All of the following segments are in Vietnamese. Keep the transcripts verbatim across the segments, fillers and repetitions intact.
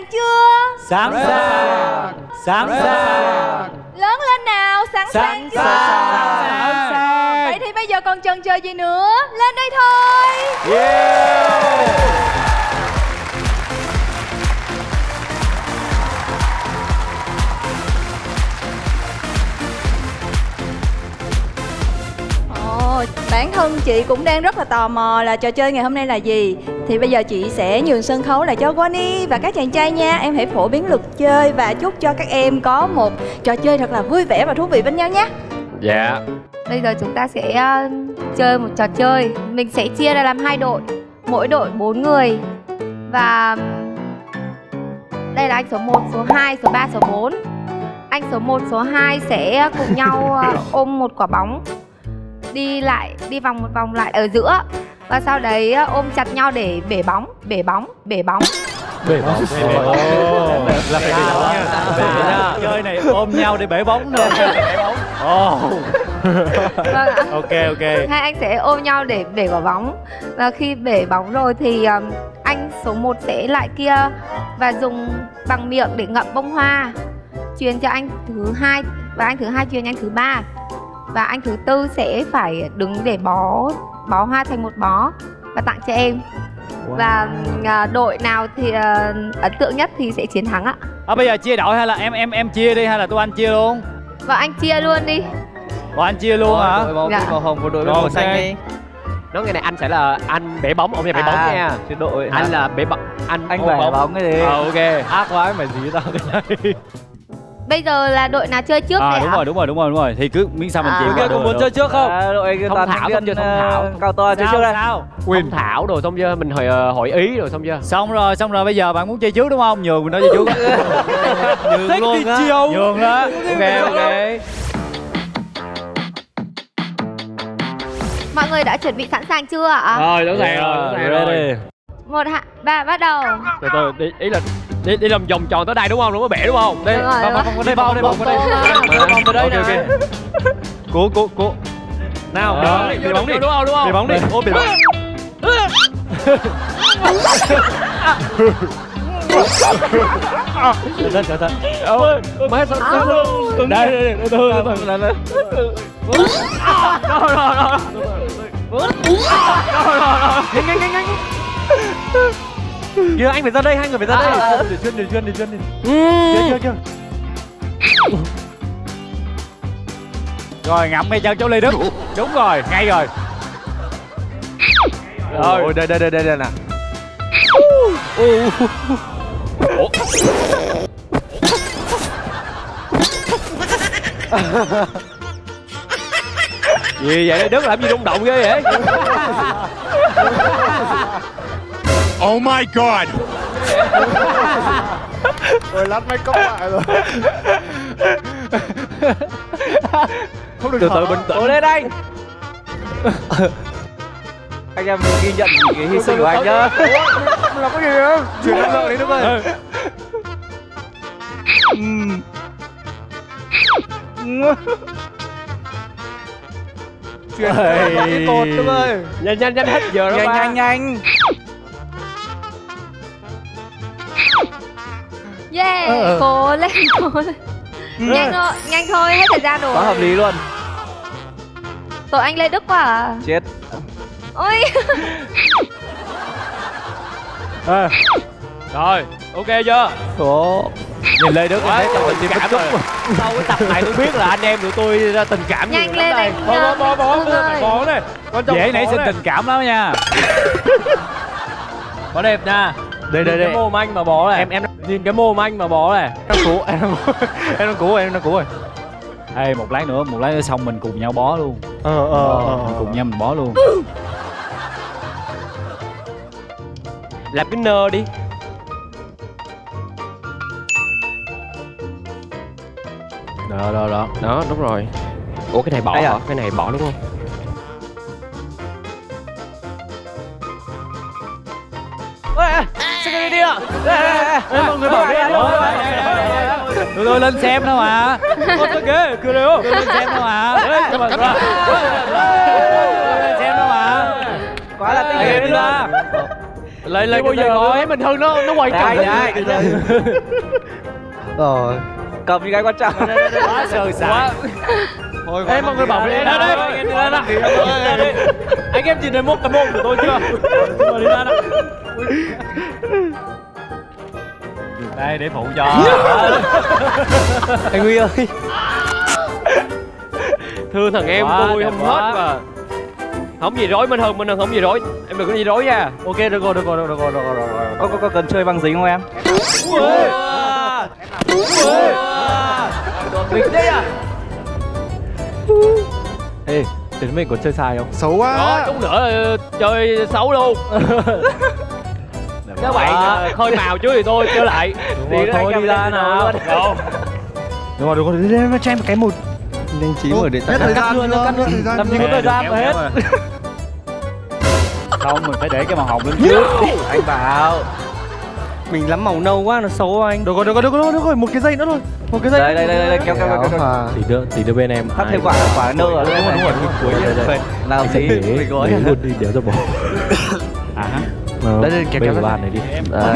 chưa? Sẵn sàng. Sẵn sàng. Lớn lên nào, sẵn sàng chưa? Sẵn sàng. Vậy thì bây giờ còn chần chờ gì nữa? Lên đây thôi. Yeah. Ồ, bản thân chị cũng đang rất là tò mò là trò chơi ngày hôm nay là gì. Thì bây giờ chị sẽ nhường sân khấu lại cho Bonnie và các chàng trai nha. Em hãy phổ biến luật chơi và chúc cho các em có một trò chơi thật là vui vẻ và thú vị bên nhau nhé. Dạ. Bây giờ chúng ta sẽ uh, chơi một trò chơi. Mình sẽ chia ra làm hai đội, mỗi đội bốn người. Và đây là anh số một, số hai, số ba, số bốn. Anh số một, số hai sẽ cùng nhau uh, ôm một quả bóng, đi lại, đi vòng một vòng lại ở giữa. Và sau đấy uh, ôm chặt nhau để bể bóng, bể bóng, bể bóng. Bể bóng. Là phải bể bóng nha. Bể nha. Chơi này ôm nhau để bể bóng nữa. Bể bóng. Oh. Vâng ạ. Ok ok. Hai anh sẽ ôm nhau để bể quả bóng. Và khi bể bóng rồi thì um, anh số một sẽ lại kia và dùng bằng miệng để ngậm bông hoa, truyền cho anh thứ hai, và anh thứ hai truyền cho anh thứ ba. Và anh thứ tư sẽ phải đứng để bó bó hoa thành một bó và tặng cho em. Wow. Và uh, đội nào thì uh, ấn tượng nhất thì sẽ chiến thắng ạ. À, bây giờ chia đội hay là em em em chia đi hay là tụi anh chia luôn? Và anh chia luôn đi. Bọn anh chia luôn hả? Đội màu, dạ. màu hồng của đội màu okay. xanh đi. Nói nghe này, anh sẽ là anh bể bóng, ông sẽ bể À, bóng nha. chứ đội Anh là bể bóng, anh anh ôm bể bóng. bóng cái gì? Ờ ok. Ác quá mày gì tao cái này. Bây giờ là đội nào chơi trước À đấy đúng ạ? rồi đúng rồi đúng rồi đúng rồi. Thì cứ miễn sao mình À. chịu Kia có muốn chơi trước không? À, đội Thông toàn Thảo, viên không chơi Thông Thảo. uh, cao to chơi trước đây. Sao? Thông Thảo rồi xong chưa? Mình hỏi hỏi ý rồi xong chưa? Xong rồi, xong rồi bây giờ bạn muốn chơi trước đúng không? Nhường mình nói chơi trước. Nhường luôn á. Nhường đó. Ok ok. Mọi người đã chuẩn bị sẵn sàng chưa ạ? Rồi, sẵn sàng rồi, sẵn sàng rồi. Một, hai, ba, bắt đầu. Từ từ, đi, ý là đi, đi làm vòng tròn tới đây đúng không? Đúng có bể đúng không? Đi, Đúng rồi, vòng đúng vòng đây, vòng đây, vòng đây. Vòng vào đây Ok, nè. ok. Cố cố cố. Nào, Đó, bị bóng đi. Đúng không? Đúng không? Bị bóng đi. Ô bị bóng. Cẩn thận cẩn thận. Mới sao sao Đây đây đây từ từ từ từ. Rồi rồi rồi. Nhanh nhanh nhanh nhanh. Kìa anh phải ra đây, hai người phải ra đây. Để chuyên để chuyên để chuyên đi. Ừ. Chưa chưa chưa. Rồi ngậm ngay chân cháu Ly Đức. Đúng rồi, ngay rồi. Rồi, đây đây đây đây đây nè. Ủa? Gì vậy? Đức làm gì rung động ghê vậy? Oh my god. Rồi lát make up lại rồi. Không được từ từ bình tĩnh. Cố lên anh. Anh em ghi nhận cái hy sinh của anh nhá. Là có gì không? Chuyển năng lượng đi Đức ơi. Chuyển cái cột Đức ơi. Nhanh nhanh nhanh hết giờ đó. Nhanh nhanh nhanh. Yeah, cố lên, cố lên. Nhanh thôi, nhanh thôi, hết thời gian rồi. Quá hợp lý luôn. Tội anh Lê Đức quá à. Chết. Ôi. À. Rồi, ok chưa? Số. Nhìn Lê Đức Quá em thấy trong tình tim cảm chút. rồi. Sau cái tập này tôi biết là anh em tụi tôi ra tình cảm nhiều Nhanh lắm lên đây. anh. Bó bó bó bó Ưng ơi. bó này. Con trong Dễ bó nảy sinh này. tình cảm lắm nha. Có đẹp nha. Đây đây Nhìn đây. cái mồm anh mà bó này. Em em nhìn cái mồm anh mà bó này. Nó cũ, em đang cũ, em đang cũ, em đang cũ rồi. Ê, một lát nữa, một lát nữa xong mình cùng nhau bó luôn. Ờ ờ ờ. Mình cùng nhau mình bó luôn. Làm cái nơ đi. Đó đó đó. Đó, đúng rồi. Ủa cái này bỏ Đây à? hả? Cái này bỏ đúng không? Ê, sao cái này đi ạ? Ê, mọi người bỏ đi anh ơi. Tụi tôi lên xem thôi mà. Con cái ghê, cười đấy không? Tôi lên xem thôi mà. Tôi lên xem thôi mà. Quá là tinh Ê, nghịch đi luôn. ra. Lấy lấy bao cái giờ gói mình hơn nó nó quay Đây, chồng đây. Rồi. Cầm những cái quan trọng. Quá sơ sài. Thôi em mọi người bảo vệ Đây đây, anh em đi ra đó. Anh em nhìn thấy mốt cái môn của tôi chưa? Rồi đi ra đó. Đây để phụ cho. Anh Huy ơi. Thương thằng em Quá, tôi đẹp không quá. hết mà. Không gì rối Minh Hưng, Minh Hưng không gì rối. Em đừng có gì rối nha. Ok được rồi, được rồi, được rồi, được rồi, được rồi. Có, có, có cần chơi băng dính không em? Mình đấy à? Ê, đến mình có chơi sai không? Xấu Đó, quá. chút nữa ờ, chơi xấu luôn. Các bạn ờ, khơi màu trước thì tôi chơi lại. Thì thôi đi ra nào. Đúng rồi, đúng rồi, đi lên cho em một cái một. Nhanh trí mở điện thoại. Hết thời gian luôn, cắt luôn. Làm gì có thời gian mà hết. Không, mình phải để cái màu hồng lên trước. Anh bảo. Mình lắm màu nâu quá nó xấu anh. Được rồi, được rồi, được rồi, được rồi, một cái dây nữa thôi. Một cái dây. Đây đây đây đây kéo kéo kéo kéo. Hòa. Thì đưa thì đưa bên em. Thắt thêm quả quả nơ ở đây. Đúng rồi, Cuối đây. làm gì? Mình gói luôn đi đéo cho bỏ. À hả? Đây, đây, kéo, kéo, kéo. bàn này đi.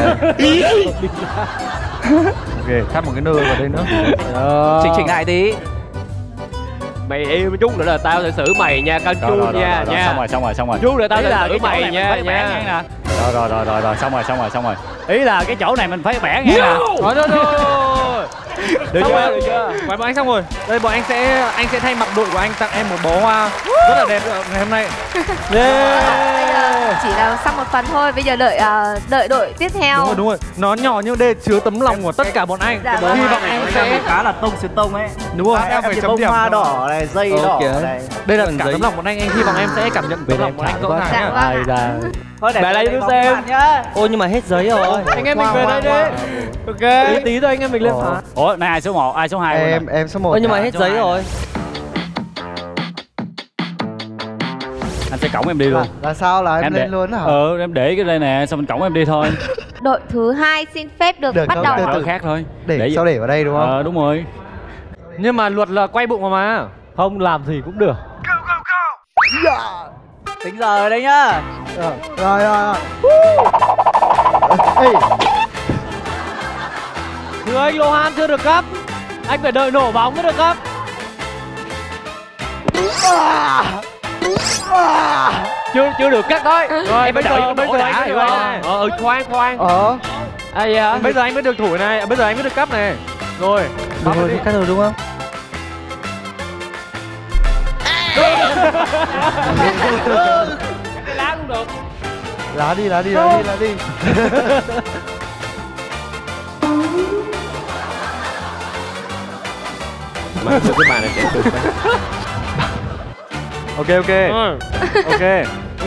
Ok, thắt một cái nơ vào đây nữa. Chỉnh chỉnh lại tí. Mày yêu một chút nữa là tao sẽ xử mày nha, cao chu nha nha. Xong rồi, xong rồi, xong rồi. Chút nữa tao Ý sẽ là xử cái chỗ mày này mình nha phải bẻ nha. ngang nè. Rồi rồi rồi rồi rồi, xong rồi, xong rồi, xong rồi. Ý là cái chỗ này mình phải bẻ ngang nè. Rồi rồi rồi. Được Xong chưa? rồi. Được chưa? Vậy bọn anh xong rồi. Đây bọn anh sẽ anh sẽ thay mặt đội của anh tặng em một bó hoa rất là đẹp ngày hôm nay. Yeah. Chỉ là xong một phần thôi, bây giờ đợi uh, đợi đội tiếp theo. Đúng rồi, đúng rồi. Nó nhỏ nhưng để chứa tấm lòng của tất cả bọn anh. Dạ, Hy vâng. vọng em sẽ Cá là tông xuyên tông ấy. đúng rồi. Em phải chấm điểm. hoa đỏ này, dây đỏ này. Đây là cả tấm lòng bọn anh, anh hy vọng em sẽ cảm nhận tấm lòng bọn anh cậu Dạ, thẳng nhá. vâng. Ai ra. Thôi để Về đây tôi tôi xem. nhá. Ôi nhưng mà hết giấy rồi. Anh em mình Hoa, về hoa, đây hoa. đi. Ok. Tí tí thôi anh em mình lên phá. Ủa, này ai số một, ai số hai luôn Em nè? em số một. Ôi nhưng mà hết giấy rồi. Anh sẽ cõng em đi luôn. là, là sao là em, Em lên để- luôn hả? Ờ, em để cái đây nè, xong mình cõng em đi thôi. Đội thứ hai xin phép được, Được bắt không? đầu. Được, ạ. Ở khác thôi. Để, sao để vào đây đúng không? Ờ, đúng rồi. Nhưng mà luật là quay bụng mà mà. Không làm gì cũng được. Tính giờ rồi đây nhá. Rồi rồi rồi. Ê, Thưa anh Lohan chưa được cấp. Anh phải đợi nổ bóng mới được cấp. Chưa chưa được cắt thôi. Rồi Em bây phải đợi giờ nó bây nổ giờ đã, anh hiểu mới không? này. Ờ ừ, khoan khoan. ờ. Ai da? Bây giờ anh mới được thủ này, bây giờ anh mới được cấp này. Rồi. Đúng rồi, cắt rồi đúng không? Cái lá cũng được. Lá đi, lá đi, lá đi, lá đi. Mà cái bàn này sẽ được. Ok ok. Ừ. Ok.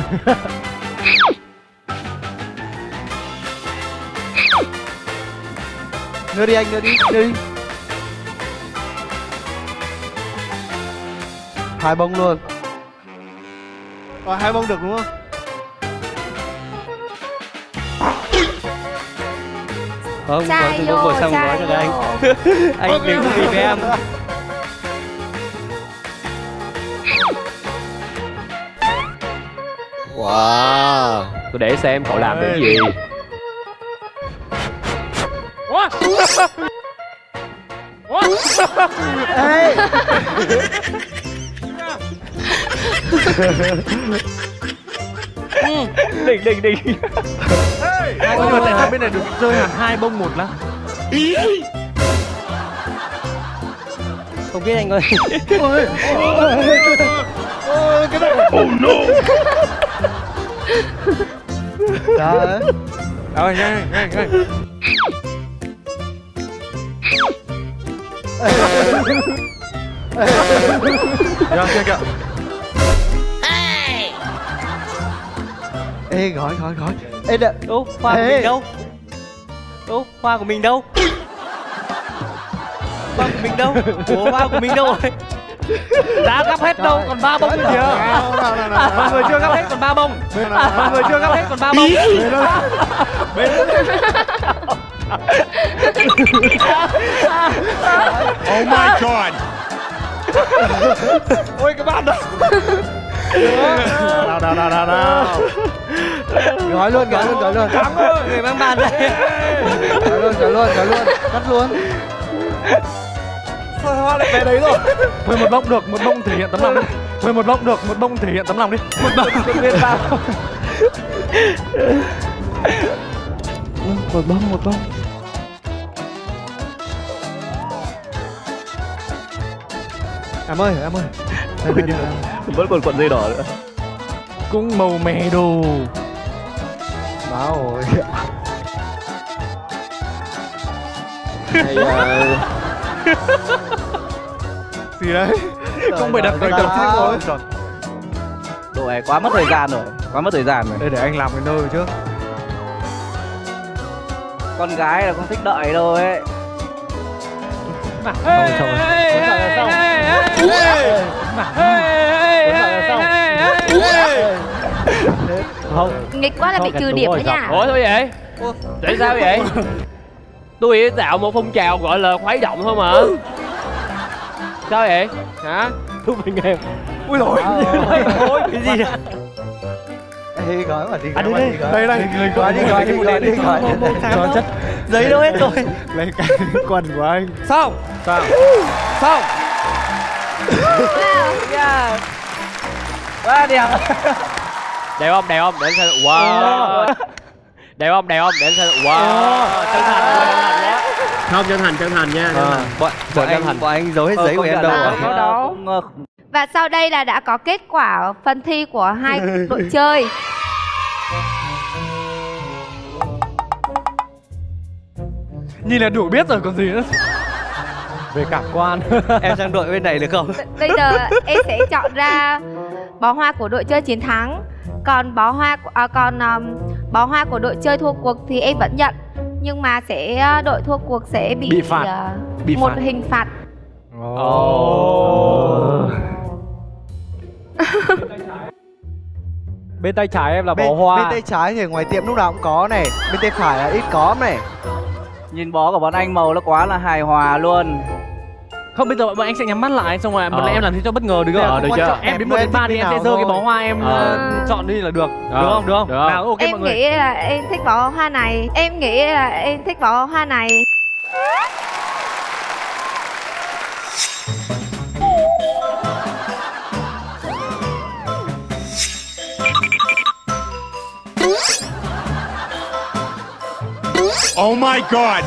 Đưa đi anh, đưa đi, đưa đi. Hai bông luôn. Ờ, hai bông được đúng không? Không, Trai không vô, có xong trai nói cho anh. vô. Anh đừng có vì em. Wow. Tôi để xem cậu làm được cái gì. Ê, Đỉnh đỉnh đỉnh. Nhưng mà tại sao bên này được rơi hẳn hai bông một lá? Không biết anh ơi. ôi, ôi, cái này. Oh no. Đấy. Rồi nhanh nhanh nhanh. Dạ kia kìa. Ê, gói, gói, gói. Ê, đợi. Đâu, hoa của Ê. mình đâu? Đâu, hoa của mình đâu? Hoa của mình đâu? Ủa, hoa của mình đâu rồi? Đã gấp hết đâu, còn ba bông nữa kìa. Nào, nào, nào, nào. Mọi người chưa gấp hết còn ba bông. Mọi người chưa gấp hết còn ba bông. Oh my god! Ôi cái bàn đó. Nào nào nào nào nào. Gói luôn, gói luôn, gói luôn. Thắng ơi, người mang bàn đây. Gói luôn, gói luôn, gói luôn, cắt luôn. Thôi hoa lại về đấy rồi. Thôi một bông được, một bông thể hiện tấm lòng đi. Thôi một bông được, một bông thể hiện tấm lòng đi. Một bông viên bao. Một bông, một bông. Em ơi, em ơi. Đây, đây, đây. Vẫn còn cuộn dây đỏ nữa. Cũng màu mè đồ. Má ơi. Này, uh... gì đấy? Không phải đặt Trời đặt ơi. rồi. Đồ này quá mất thời gian rồi. Quá mất thời gian rồi. Đây để anh làm cái nơ trước. Con gái là không thích đợi đâu ấy. Không. Nghịch quá là bị trừ điểm đấy nha. Ủa thôi vậy? Tại sao vậy? Tôi chỉ tạo một phong trào gọi là khuấy động thôi mà. Sao vậy? Hả? Thú vị em. Ui rồi. Ôi cái gì à? Ê, gói mà đi, À gói đây mà đây, đi, đây đây. gói đi, gói đi, gói đi, gói đi. Cho chất. Giấy đâu hết rồi. Lấy cái quần của anh. Xong. Sao? Xong. Yeah. Quá đẹp. Đẹp không? Đẹp không? Để anh xem. Wow. Đẹp không? Đẹp không? Để anh xem. Wow. Chân thành quá. Không, chân thành, chân thành nha. Bọn bọn anh bọn anh giấu hết giấy của em đâu à? có đâu. Và sau đây là đã có kết quả phần thi của hai đội chơi. Nhìn là đủ biết rồi còn gì nữa. Về cảm quan. Em sang đội bên này được không? Bây giờ em sẽ chọn ra bó hoa của đội chơi chiến thắng. Còn bó hoa à, còn um, bó hoa của đội chơi thua cuộc thì em vẫn nhận. Nhưng mà sẽ đội thua cuộc sẽ bị, Bị phạt. uh, Bị một phạt. hình phạt. Oh. Bên tay trái em là Bên, bó hoa. bên tay trái thì ngoài tiệm lúc nào cũng có này. Bên tay phải là ít có này. Nhìn bó của bọn anh màu nó quá là hài hòa luôn. Không, bây giờ bọn anh sẽ nhắm mắt lại xong rồi bọn em làm thế cho bất ngờ được Ờ, không? được chưa? Em đến một đến ba thì em sẽ giơ cái bó hoa em Ờ. uh, chọn đi là được. Được không? Được không? Được. Nào, ok Em mọi người. nghĩ là em thích bó hoa này. Em nghĩ là em thích bó hoa này. Oh my god!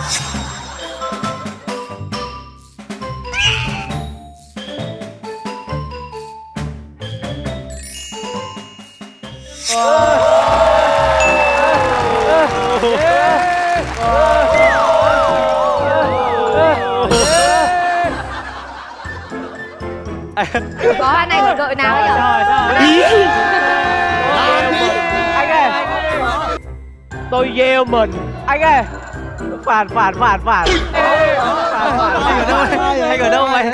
Bó hoa này của đội nào ấy nhỉ? Anh ơi, Tôi gieo mình. anh ơi. Phản phản phản phản. Phản phản. Anh ở đâu vậy? Anh ở đâu vậy?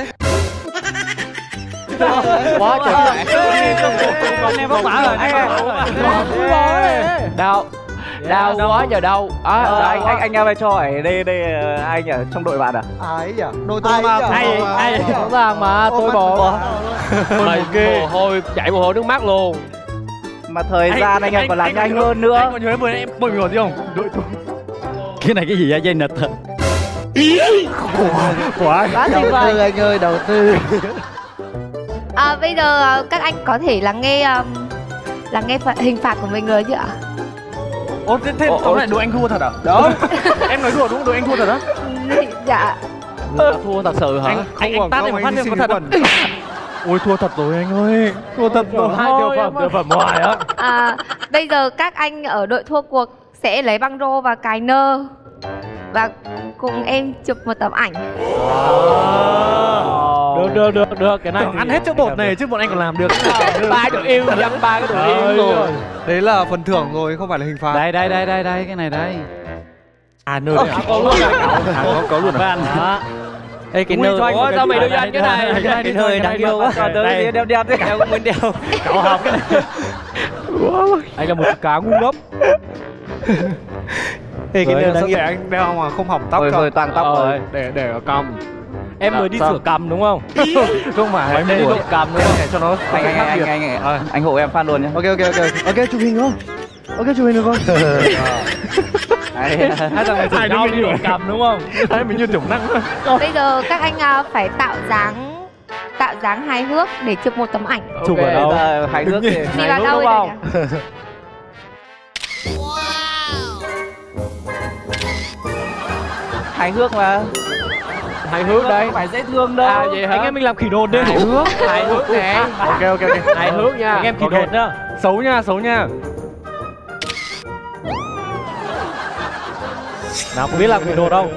Quá trời Con em vất vả rồi. Anh ơi. Đau. Đau quá giờ đâu. À, Ờ, đau anh quá. anh anh em cho hỏi đây đây anh ở trong đội bạn à? Ai nhỉ? Đội tôi mà. Ai ai rõ ràng mà tôi bỏ. Mày mồ hôi chảy mồ hôi nước mắt luôn. Mà thời gian anh em còn làm nhanh hơn nữa. Anh có nhớ vừa em bồi ngồi gì không? Đội tôi. Cái này cái gì vậy? Dây nịt thật. Quá. Quá tuyệt Đầu vời. tư anh ơi, đầu tư. À, bây giờ các anh có thể lắng nghe um, lắng nghe phạt- hình phạt của mình rồi chứ ạ? Ô thế thế tóm lại đội anh thua thật à? Đó. Em nói đùa đúng không? Đội anh thua thật á? Dạ. Thua thật sự hả? Anh anh anh tát em phát em có thật không? Ôi thua thật rồi anh ơi. Thua thật rồi. Hai tiêu phẩm, tiêu phẩm ngoài á. À, bây giờ các anh ở đội thua cuộc sẽ lấy băng rô và cài nơ và cùng em chụp một tấm ảnh. Được được được được cái này. Tưởng ăn hết chỗ bột này chứ bọn anh còn làm được. Ba đội yêu dăm ba cái đội yêu rồi. Đấy là phần thưởng rồi, không phải là hình phạt. Đây đây đây đây đây cái này đây. À nơi đây. Có luôn rồi. Có có luôn à? Đó. Ê cái Ui, nơ. cho anh Ủa, sao mày đưa cho anh cái này? Cái Cái nơ đáng yêu quá. Còn tới đeo đeo thế. Em cũng muốn đeo. Cậu học cái này. Anh là một cá ngu ngốc. Ê cái Đấy, nơ sao đáng yêu anh đeo mà không hỏng tóc Thôi không? thôi toàn tóc Ờ. rồi. Để để ở cằm. Em mới đi Sao? sửa cằm đúng không? Không phải Em mới đi mua độ cằm đúng không? để cho nó Anh anh anh anh anh anh hộ em phát luôn nhé. Ok ok ok. Ok chụp hình không? Ok chụp hình được không? Hai thằng này chụp nhau đi đổ cầm đúng không? Hai mình như tiểu năng. Bây giờ các anh à, phải tạo dáng tạo dáng hài hước để chụp một tấm ảnh. Chụp ở đâu? Hài hước thì Đi vào đâu không? đây? Hài hước mà. Hài hước đây. Phải dễ thương đâu. À vậy hả? Anh em mình làm khỉ đột đi. Hài hước. Hài hước nè. Ok ok ok. Hài hước nha. Anh em khỉ Okay. đột nhá. Xấu nha, xấu nha. Nào có biết làm khỉ đột không?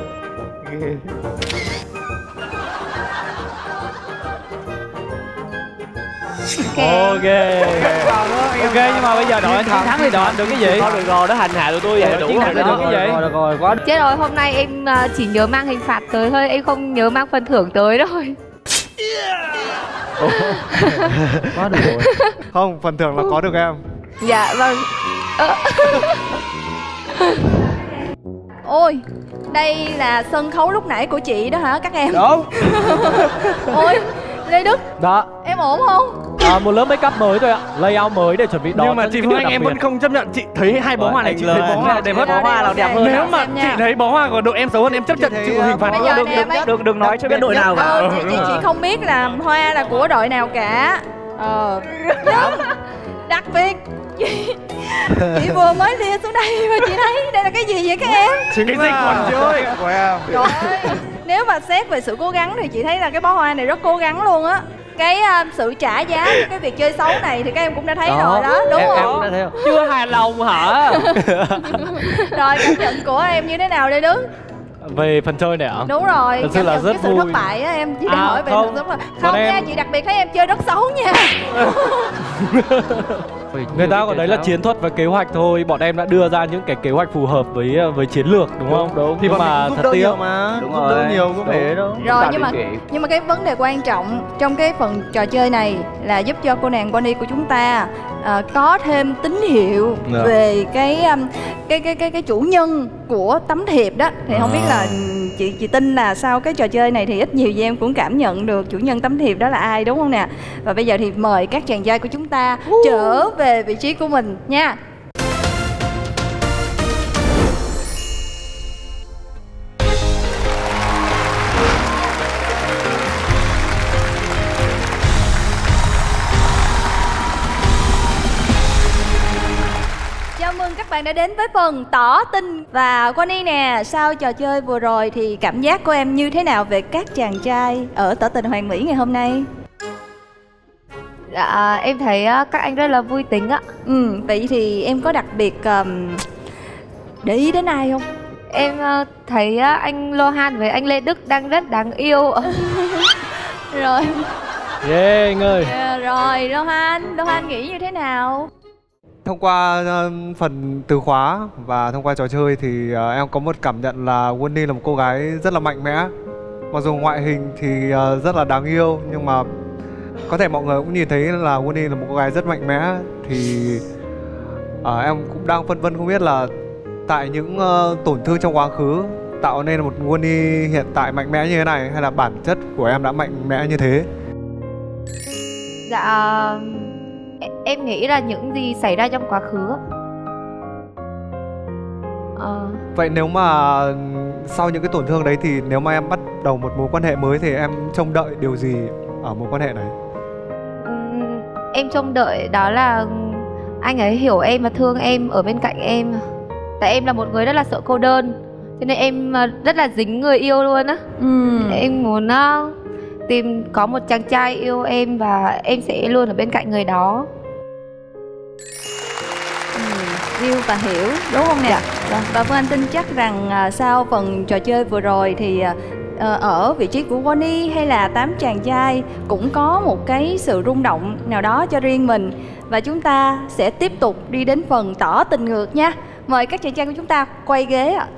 Ok. Ok nhưng mà bây giờ đội anh chiến thắng thì đội anh được cái gì? Thôi được rồi, nó hành hạ tụi tôi vậy đủ chiến thắng rồi thì được đó. cái gì? Rồi, được rồi, quá. Chết rồi, hôm nay em à, chỉ nhớ mang hình phạt tới thôi, em không nhớ mang phần thưởng tới thôi. Quá được rồi. Không, phần thưởng là có được em. Dạ vâng. Ờ. Ôi, đây là sân khấu lúc nãy của chị đó hả các em? Đúng. Ôi, Lê Đức, Đó. em ổn không? À, một lớp make up mới thôi ạ. Layout mới để chuẩn bị đón. Nhưng mà chị Phương Anh em vẫn không chấp nhận. Chị thấy hai bó hoa này, chị thấy bó hoa đẹp hơn. Bó hoa nào đẹp hơn? Nếu mà chị thấy bó hoa của đội em xấu hơn, em chấp nhận chịu hình phạt. Bây giờ nè, mấy- Đừng đừng nói cho biết đội nào cả. Ờ, chị, chị, chị không biết là hoa là của đội nào cả. Ờ. Nhưng đặc biệt chị, chị vừa mới lia xuống đây mà chị thấy đây là cái gì vậy các em? Chính cái gì còn chơi của em. Trời ơi, nếu mà xét về sự cố gắng thì chị thấy là cái bó hoa này rất cố gắng luôn á. Cái uh, sự trả giá cho cái việc chơi xấu này thì các em cũng đã thấy rồi đó, đúng em, không? em đã thấy không? Chưa hài lòng hả? Rồi cảm nhận của em như thế nào đây Đức? Về phần chơi này ạ? Đúng rồi, Thật sự cảm là nhận rất cái sự vui. thất bại á, em chỉ đang À, hỏi về không. sự thất bại. Còn Không em- nha, chị đặc biệt thấy em chơi rất xấu nha. Người ta gọi đấy là chiến thuật và kế hoạch thôi. Bọn em đã đưa ra những cái kế hoạch phù hợp với với chiến lược đúng không? Đúng. Thì Nhưng bọn mà mình giúp thật đỡ tiếc. nhiều mà. Đúng Giúp rồi. đỡ nhiều có thể đâu. Rồi nhưng mà nhưng mà cái vấn đề quan trọng trong cái phần trò chơi này là giúp cho cô nàng Bonnie của chúng ta à, có thêm tín hiệu Dạ. về cái um, cái cái cái cái chủ nhân của tấm thiệp đó. Thì không biết là chị chị tin là sau cái trò chơi này thì ít nhiều gì em cũng cảm nhận được chủ nhân tấm thiệp đó là ai đúng không nè. Và bây giờ thì mời các chàng trai của chúng ta trở về vị trí của mình nha. Chào mừng các bạn đã đến với phần tỏ tình. Và Bonnie nè, sau trò chơi vừa rồi thì cảm giác của em như thế nào về các chàng trai ở tỏ tình Hoàng Mỹ ngày hôm nay? Dạ, em thấy à, các anh rất là vui tính ạ. Ừ, vậy thì em có đặc biệt um, để ý đến ai không? Em à, thấy à, anh Lohan với anh Lê Đức đang rất đáng yêu. Rồi, Yeah anh ơi. à, rồi Lohan, Lohan nghĩ như thế nào? Thông qua uh, phần từ khóa và thông qua trò chơi thì uh, em có một cảm nhận là Wendy là một cô gái rất là mạnh mẽ. Mặc dù ngoại hình thì uh, rất là đáng yêu nhưng mà có thể mọi người cũng nhìn thấy là Wendy là một cô gái rất mạnh mẽ. Thì uh, em cũng đang phân vân không biết là tại những uh, tổn thương trong quá khứ tạo nên một Wendy hiện tại mạnh mẽ như thế này hay là bản chất của em đã mạnh mẽ như thế. Dạ, em- em nghĩ là những gì xảy ra trong quá khứ ạ. Ờ, Vậy nếu mà sau những cái tổn thương đấy thì nếu mà em bắt đầu một mối quan hệ mới thì em trông đợi điều gì ở mối quan hệ đấy? ừm, em trông đợi đó là anh ấy hiểu em và thương em, ở bên cạnh em. Tại em là một người rất là sợ cô đơn, cho nên em à, rất là dính người yêu luôn á. Ừ. Em muốn à, tìm có một chàng trai yêu em và em sẽ luôn ở bên cạnh người đó. Ừ, yêu và hiểu đúng không nè? Vâng. Và Phương Anh tin chắc rằng à, sau phần trò chơi vừa rồi thì à, ờ, ở vị trí của Bonnie hay là tám chàng trai cũng có một cái sự rung động nào đó cho riêng mình. Và chúng ta sẽ tiếp tục đi đến phần tỏ tình ngược nha. Mời các chàng trai của chúng ta quay ghế ạ.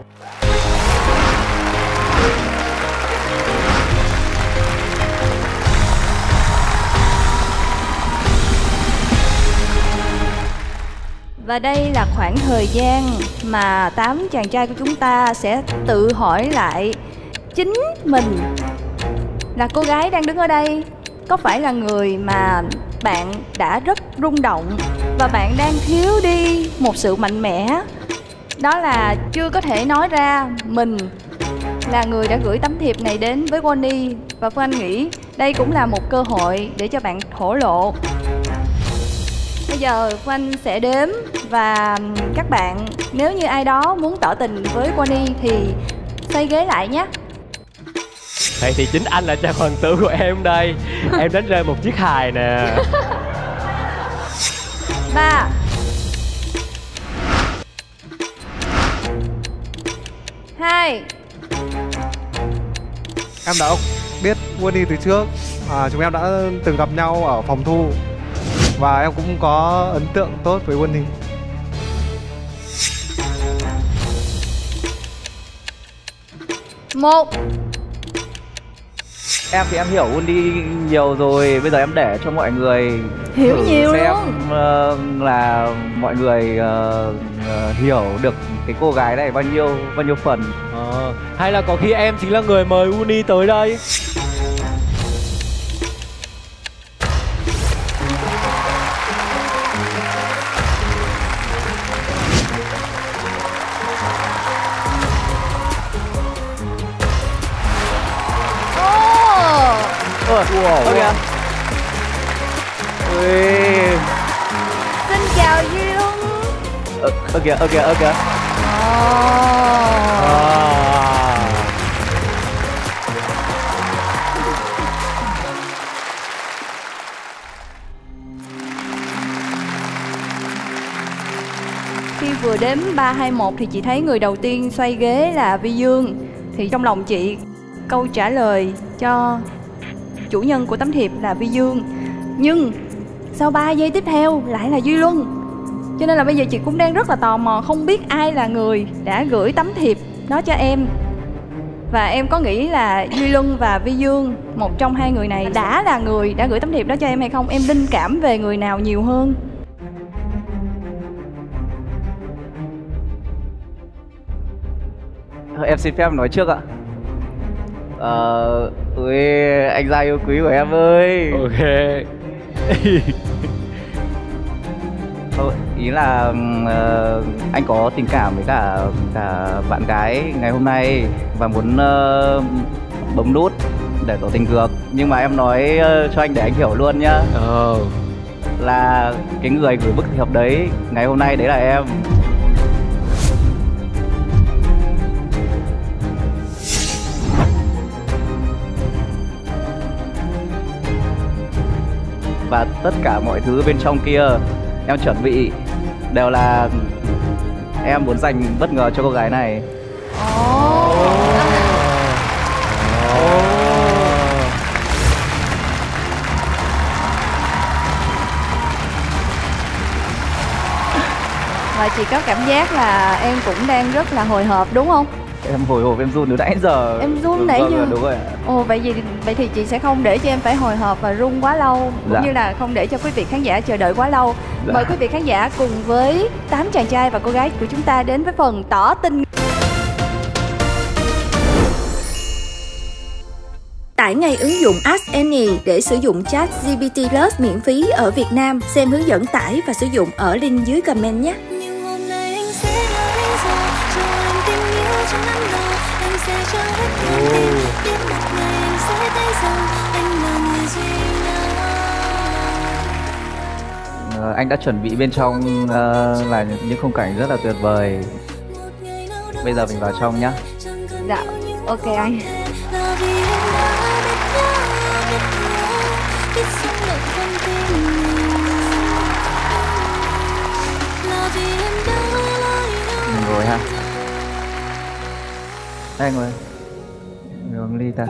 Và đây là khoảng thời gian mà tám chàng trai của chúng ta sẽ tự hỏi lại chính mình là cô gái đang đứng ở đây có phải là người mà bạn đã rất rung động và bạn đang thiếu đi một sự mạnh mẽ. Đó là chưa có thể nói ra mình là người đã gửi tấm thiệp này đến với Wonny. Và Phương Anh nghĩ đây cũng là một cơ hội để cho bạn thổ lộ. Bây giờ Phương Anh sẽ đếm và các bạn nếu như ai đó muốn tỏ tình với Wonny thì xoay ghế lại nhé. Vậy thì chính anh là chàng hoàng tử của em đây. Em đánh rơi một chiếc hài nè. Ba, hai. Em đã biết Wonny từ trước, à, chúng em đã từng gặp nhau ở phòng thu và em cũng có ấn tượng tốt với Wonny. Một. Em thì em hiểu Wonny nhiều rồi, bây giờ em để cho mọi người Hiểu thử nhiều xem luôn. uh, là mọi người uh, uh, hiểu được cái cô gái này bao nhiêu bao nhiêu phần. Ờ, hay là có khi em chính là người mời Wonny tới đây. Ôi, wow, ơ kìa. Ui. Xin chào Duy Luân. Ơ ơ kìa, ơ kìa, ơ kìa. Khi vừa đếm ba, hai, một thì chị thấy người đầu tiên xoay ghế là Vi Dương. Thì trong lòng chị câu trả lời cho chủ nhân của tấm thiệp là Vi Dương. Nhưng sau ba giây tiếp theo lại là Duy Luân. Cho nên là bây giờ chị cũng đang rất là tò mò không biết ai là người đã gửi tấm thiệp đó cho em. Và em có nghĩ là Duy Luân và Vi Dương, một trong hai người này đã là người đã gửi tấm thiệp đó cho em hay không? Em linh cảm về người nào nhiều hơn? Em xin phép nói trước ạ. Ờ, ui, anh gia yêu quý của em ơi. Ok. Thôi, ý là uh, anh có tình cảm với cả cả bạn gái ngày hôm nay và muốn uh, bấm nút để tỏ tình cược. Nhưng mà em nói uh, cho anh để anh hiểu luôn nhá. Ờ. Là cái người gửi bức thiệp đấy ngày hôm nay đấy là em. Và tất cả mọi thứ bên trong kia em chuẩn bị đều là em muốn dành bất ngờ cho cô gái này. Và chị có cảm giác là em cũng đang rất là hồi hộp đúng không? Em hồi hộp, em run từ nãy giờ. Em run nãy giờ? Đúng rồi. Ồ, vậy thì, vậy thì chị sẽ không để cho em phải hồi hộp và run quá lâu. Cũng Dạ. như là không để cho quý vị khán giả chờ đợi quá lâu. Dạ. Mời quý vị khán giả cùng với tám chàng trai và cô gái của chúng ta đến với phần tỏ tình. Tải ngay ứng dụng Ask Any để sử dụng chat giê pê tê Plus miễn phí ở Việt Nam. Xem hướng dẫn tải và sử dụng ở link dưới comment nhé. Ờ, anh đã chuẩn bị bên trong uh, là những khung cảnh rất là tuyệt vời. Bây giờ mình vào trong nhá. Dạ, ok anh. Mình ngồi ha. Đây ngồi. Ngồi uống ly ta.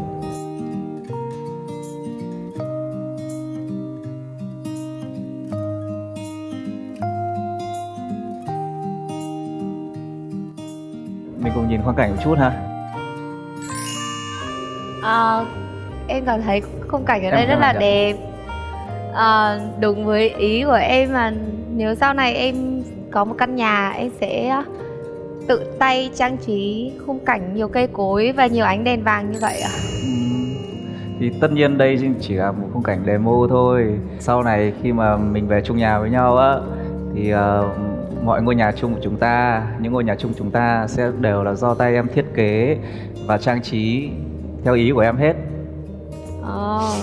Mình cùng nhìn khoang cảnh một chút ha. À, em cảm thấy khung cảnh ở Em đây rất cảm là nhận. đẹp. À, đúng với ý của em mà nếu sau này em có một căn nhà em sẽ tự tay trang trí khung cảnh nhiều cây cối và nhiều ánh đèn vàng như vậy ạ. Ừm, Thì tất nhiên đây chỉ là một khung cảnh demo thôi. Sau này khi mà mình về chung nhà với nhau á, thì uh, mọi ngôi nhà chung của chúng ta, những ngôi nhà chung chúng ta sẽ đều là do tay em thiết kế và trang trí theo ý của em hết. Oh.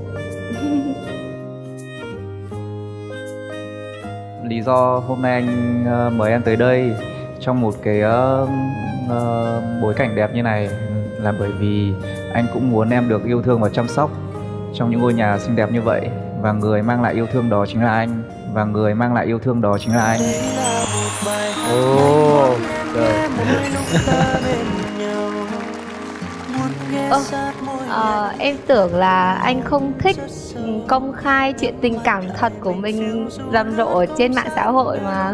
Lý do hôm nay anh uh, mời em tới đây trong một cái uh, uh, bối cảnh đẹp như này là bởi vì anh cũng muốn em được yêu thương và chăm sóc trong những ngôi nhà xinh đẹp như vậy. Và người mang lại yêu thương đó chính là anh. Và người mang lại yêu thương đó chính là anh. Ồ, trời. Ơ, ờ, em tưởng là anh không thích công khai chuyện tình cảm thật của mình rầm rộ ở trên mạng xã hội mà.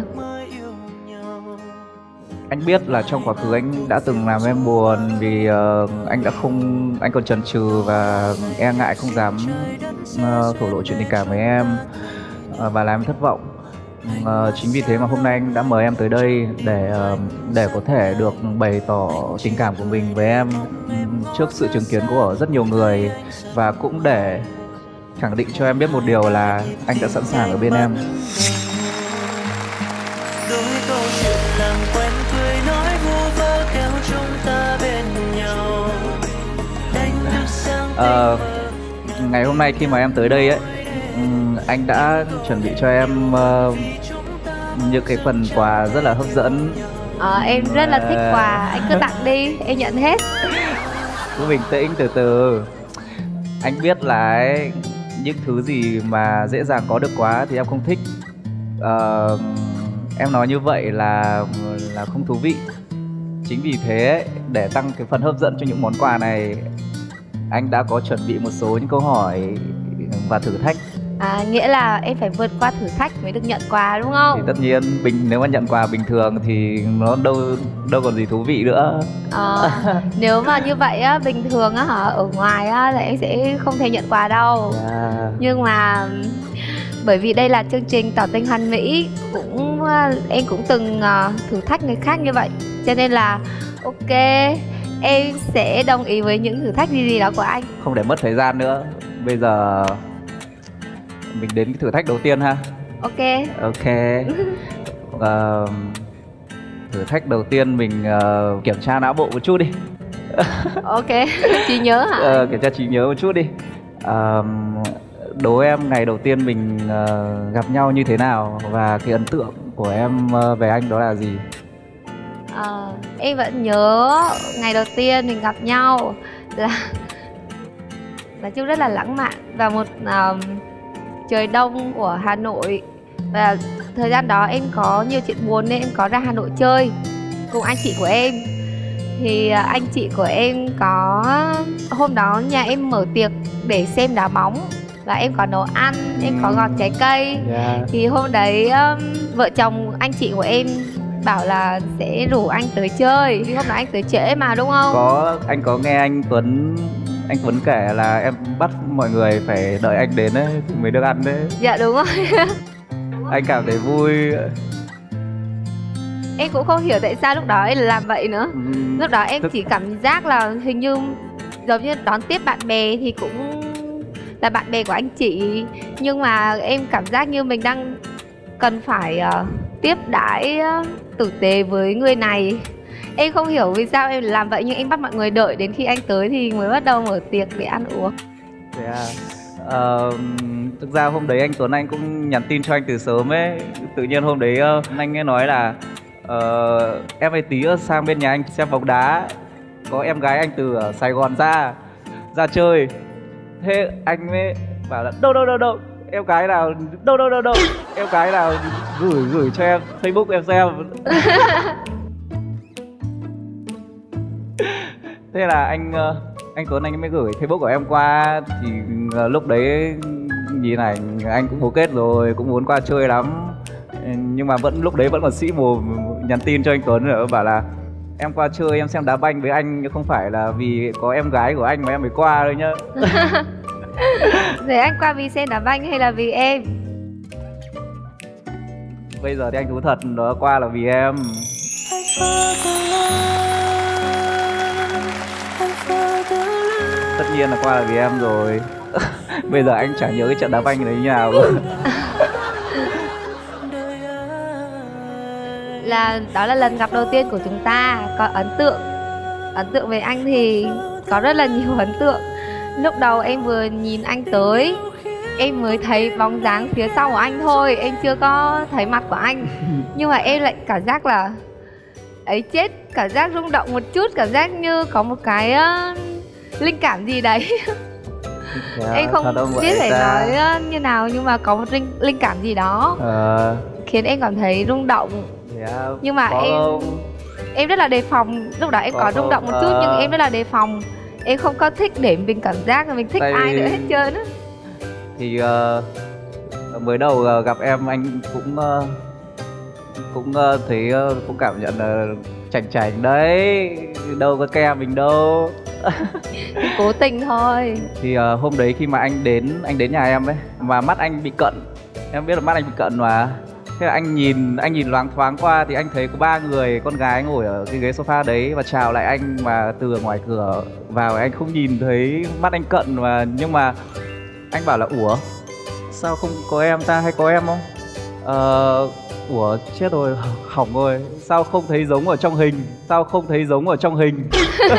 Anh biết là trong quá khứ anh đã từng làm em buồn vì uh, anh đã không, anh còn chần chừ và e ngại không dám uh, thổ lộ chuyện tình cảm với em uh, và làm em thất vọng. Uh, chính vì thế mà hôm nay anh đã mời em tới đây để uh, để có thể được bày tỏ tình cảm của mình với em trước sự chứng kiến của rất nhiều người, và cũng để khẳng định cho em biết một điều là anh đã sẵn sàng ở bên em. Uh, ngày hôm nay khi mà em tới đây ấy, um, anh đã chuẩn bị cho em uh, những cái phần quà rất là hấp dẫn. Ờ, em rất là thích quà, anh cứ tặng đi, em nhận hết. Cứ bình tĩnh từ từ. Anh biết là ấy, những thứ gì mà dễ dàng có được quá thì em không thích. Uh, em nói như vậy là là không thú vị. Chính vì thế ấy, để tăng cái phần hấp dẫn cho những món quà này, anh đã có chuẩn bị một số những câu hỏi và thử thách. À, nghĩa là em phải vượt qua thử thách mới được nhận quà đúng không? Thì tất nhiên bình nếu mà nhận quà bình thường thì nó đâu đâu còn gì thú vị nữa. Ờ, nếu mà như vậy á, bình thường á hả, ở ngoài á là em sẽ không thể nhận quà đâu. Yeah. Nhưng mà bởi vì đây là chương trình tỏ tình hoàn mỹ, cũng em cũng từng uh, thử thách người khác như vậy, cho nên là ok, em sẽ đồng ý với những thử thách gì gì đó của anh. Không để mất thời gian nữa, bây giờ mình đến cái thử thách đầu tiên ha. Ok. Ok. uh, Thử thách đầu tiên mình uh, kiểm tra não bộ một chút đi. Ok. Trí nhớ hả? Uh, kiểm tra trí nhớ một chút đi. uh, Đố em ngày đầu tiên mình uh, gặp nhau như thế nào, và cái ấn tượng của em uh, về anh đó là gì? Ờ, em vẫn nhớ ngày đầu tiên mình gặp nhau là nói chung rất là lãng mạn vào một uh, trời đông của Hà Nội. Và thời gian đó em có nhiều chuyện buồn nên em có ra Hà Nội chơi cùng anh chị của em. Thì uh, anh chị của em có, hôm đó nhà em mở tiệc để xem đá bóng và em có nấu ăn, em có gọt trái cây. Yeah. Thì hôm đấy um, vợ chồng anh chị của em bảo là sẽ rủ anh tới chơi. Thì hôm đó anh tới trễ mà đúng không? Có, anh có nghe anh Tuấn Anh Tuấn kể là em bắt mọi người phải đợi anh đến đấy thì mới được ăn đấy. Dạ đúng rồi. Anh cảm thấy vui. Em cũng không hiểu tại sao lúc đó em làm vậy nữa. Ừ. Lúc đó em Tức... chỉ cảm giác là hình như giống như đón tiếp bạn bè thì cũng là bạn bè của anh chị, nhưng mà em cảm giác như mình đang cần phải uh, tiếp đãi uh, tử tế với người này. Em không hiểu vì sao em làm vậy, nhưng em bắt mọi người đợi đến khi anh tới thì mới bắt đầu mở tiệc để ăn uống. Yeah. Uh, thực ra hôm đấy anh Tuấn Anh cũng nhắn tin cho anh từ sớm ấy. Tự nhiên hôm đấy uh, anh nghe nói là uh, em với tí sang bên nhà anh xem bóng đá, có em gái anh từ ở Sài Gòn ra ra chơi. Thế anh mới bảo là đâu đâu đâu đâu em gái nào đâu đâu đâu đâu em gái nào gửi gửi cho em Facebook em xem. Thế là anh anh Tuấn anh mới gửi Facebook của em qua. Thì lúc đấy nhìn này anh cũng bố kết rồi, cũng muốn qua chơi lắm, nhưng mà vẫn lúc đấy vẫn còn sĩ mồm nhắn tin cho anh Tuấn rồi bảo là em qua chơi em xem đá banh với anh, nhưng không phải là vì có em gái của anh mà em mới qua đâu nhá. Thế anh qua vì xem đá banh hay là vì em? Bây giờ thì anh thú thật, đó qua là vì em. I fall in love, I fall in love. tất nhiên là qua là vì em rồi. Bây giờ anh chả nhớ cái trận đá banh đấy như nào luôn. Là đó là lần gặp đầu tiên của chúng ta. Có ấn tượng ấn tượng về anh thì có rất là nhiều ấn tượng. Lúc đầu em vừa nhìn anh tới, em mới thấy bóng dáng phía sau của anh thôi, em chưa có thấy mặt của anh. Nhưng mà em lại cảm giác là ấy chết, cảm giác rung động một chút, cảm giác như có một cái uh, linh cảm gì đấy. Yeah, em không biết phải ta. nói như nào, nhưng mà có một linh, linh cảm gì đó uh. khiến em cảm thấy rung động. Yeah, nhưng mà em không? em rất là đề phòng. Lúc đó em có, có rung động một chút uh. nhưng em rất là đề phòng. Em không có thích để mình cảm giác là mình thích Tại ai nữa hết trơn á. Thì uh, mới đầu uh, gặp em anh cũng uh, cũng uh, thấy uh, cũng cảm nhận là uh, chảnh chảnh đấy, đâu có ke mình đâu. Cố tình thôi. Thì uh, hôm đấy khi mà anh đến anh đến nhà em ấy, mà mắt anh bị cận, em biết là mắt anh bị cận mà. Thế là anh nhìn anh nhìn loáng thoáng qua thì anh thấy có ba người con gái ngồi ở cái ghế sofa đấy và chào lại anh, mà từ ở ngoài cửa vào anh không nhìn thấy mắt anh cận mà. Nhưng mà anh bảo là ủa sao không có em ta, hay có em không? Ờ, ủa chết rồi, hỏng rồi, sao không thấy giống ở trong hình, sao không thấy giống ở trong hình.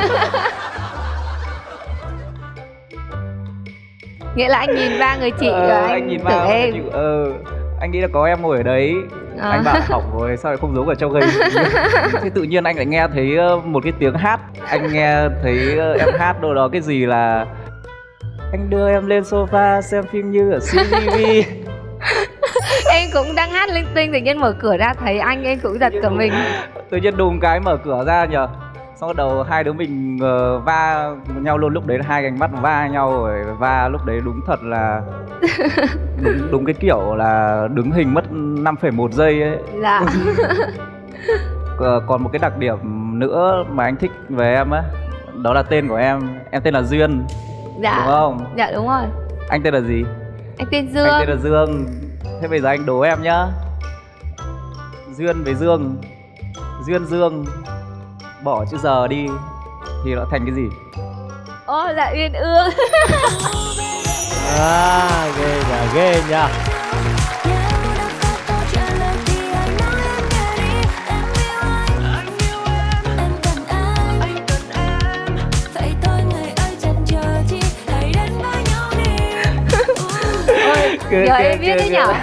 Nghĩa là anh nhìn ba người chị ờ, rồi anh, anh nhìn ba em chị, ờ, anh nghĩ là có em ngồi ở đấy. À. Anh bảo hỏng rồi, sao lại không giống ở trong hình. Thế tự nhiên anh lại nghe thấy một cái tiếng hát. Anh nghe thấy em hát đâu đó cái gì là anh đưa em lên sofa xem phim như ở xê tê vê. Em cũng đang hát linh tinh, tự nhiên mở cửa ra thấy anh, em cũng giật cả mình. Tự nhiên đùng cái mở cửa ra nhờ. Xong bắt đầu hai đứa mình uh, va nhau luôn. Lúc đấy là hai cái ánh mắt va nhau rồi. Va lúc đấy đúng thật là đúng, đúng cái kiểu là đứng hình mất năm phẩy một giây ấy. Dạ. Còn một cái đặc điểm nữa mà anh thích về em á, đó là tên của em. Em tên là Duyên. Dạ. Đúng không? Dạ đúng rồi. Anh tên là gì? Anh tên Dương. Anh tên là Dương. Thế bây giờ anh đố em nhá. Duyên với Dương, Duyên Dương bỏ chữ giờ đi thì nó thành cái gì? Ô, là Uyên Ương. À, ghê nha, ghê nha. Giờ em biết đấy nhở.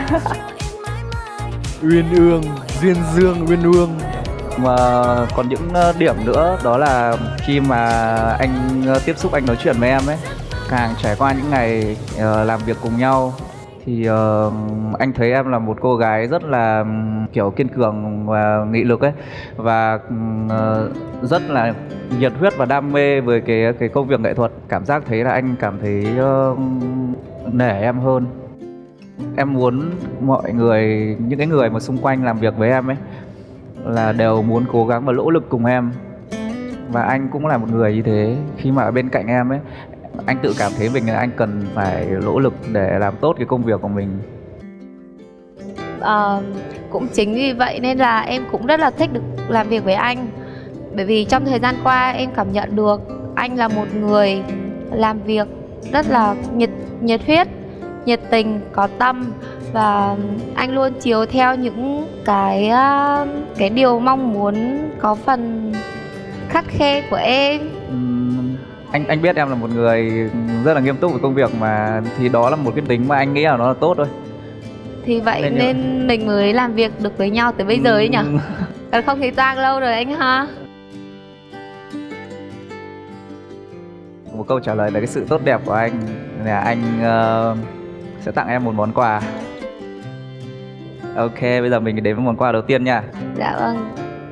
Uyên Ương, Duyên Dương, Uyên Ương. Mà còn những điểm nữa đó là khi mà anh tiếp xúc, anh nói chuyện với em ấy, càng trải qua những ngày uh, làm việc cùng nhau thì uh, anh thấy em là một cô gái rất là um, kiểu kiên cường và nghị lực ấy, và uh, rất là nhiệt huyết và đam mê với cái cái công việc nghệ thuật. Cảm giác thấy là anh cảm thấy uh, nể em hơn. Em muốn mọi người, những cái người mà xung quanh làm việc với em ấy là đều muốn cố gắng và nỗ lực cùng em. Và anh cũng là một người như thế. Khi mà ở bên cạnh em ấy, anh tự cảm thấy mình là anh cần phải nỗ lực để làm tốt cái công việc của mình. À, cũng chính vì vậy nên là em cũng rất là thích được làm việc với anh. Bởi vì trong thời gian qua em cảm nhận được anh là một người làm việc rất là nhiệt, nhiệt huyết, nhiệt tình, có tâm. Và anh luôn chiếu theo những cái cái điều mong muốn, có phần khắt khe của em. uhm, anh anh biết em là một người rất là nghiêm túc với công việc mà, thì đó là một cái tính mà anh nghĩ là nó là tốt thôi. Thì vậy nên, nên mình mới làm việc được với nhau tới bây giờ ấy nhỉ. Còn không thì toang lâu rồi anh ha. Một câu trả lời là cái sự tốt đẹp của anh là anh uh, sẽ tặng em một món quà. Ok, bây giờ mình đến với món quà đầu tiên nha. Dạ vâng.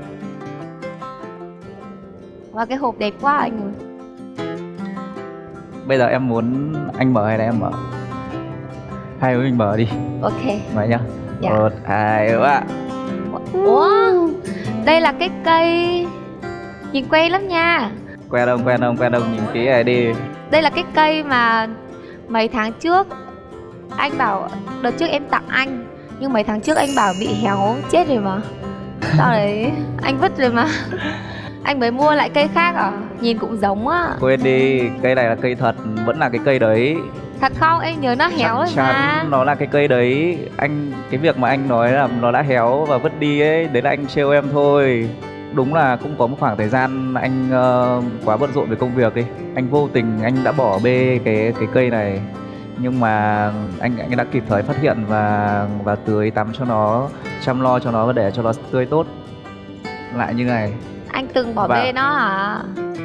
Và cái hộp đẹp quá anh ơi. Bây giờ em muốn anh mở hay là em mở? Hai đứa mình mở đi. Ok. Mở nhá. Dạ. Một, hai, ba. Ủa, đây là cái cây nhìn quen lắm nha. Quen không, quen không, quen không, nhìn kỹ này đi. Đây là cái cây mà mấy tháng trước anh bảo, đợt trước em tặng anh, nhưng mấy tháng trước anh bảo bị héo chết rồi mà. Sau đấy anh vứt rồi mà. Anh mới mua lại cây khác à? Nhìn cũng giống á. Quên đi, cây này là cây thật, vẫn là cái cây đấy. Thật không? Em nhớ nó héo rồi Chắc mà. chắn nó là cái cây đấy. Anh, cái việc mà anh nói là nó đã héo và vứt đi ấy, đấy là anh trêu em thôi. Đúng là cũng có một khoảng thời gian anh uh, quá bận rộn về công việc đi, anh vô tình anh đã bỏ bê cái cái cây này. Nhưng mà anh anh đã kịp thời phát hiện và và tưới tắm cho nó, chăm lo cho nó và để cho nó tươi tốt lại như này. Anh từng bỏ Và- bê nó hả?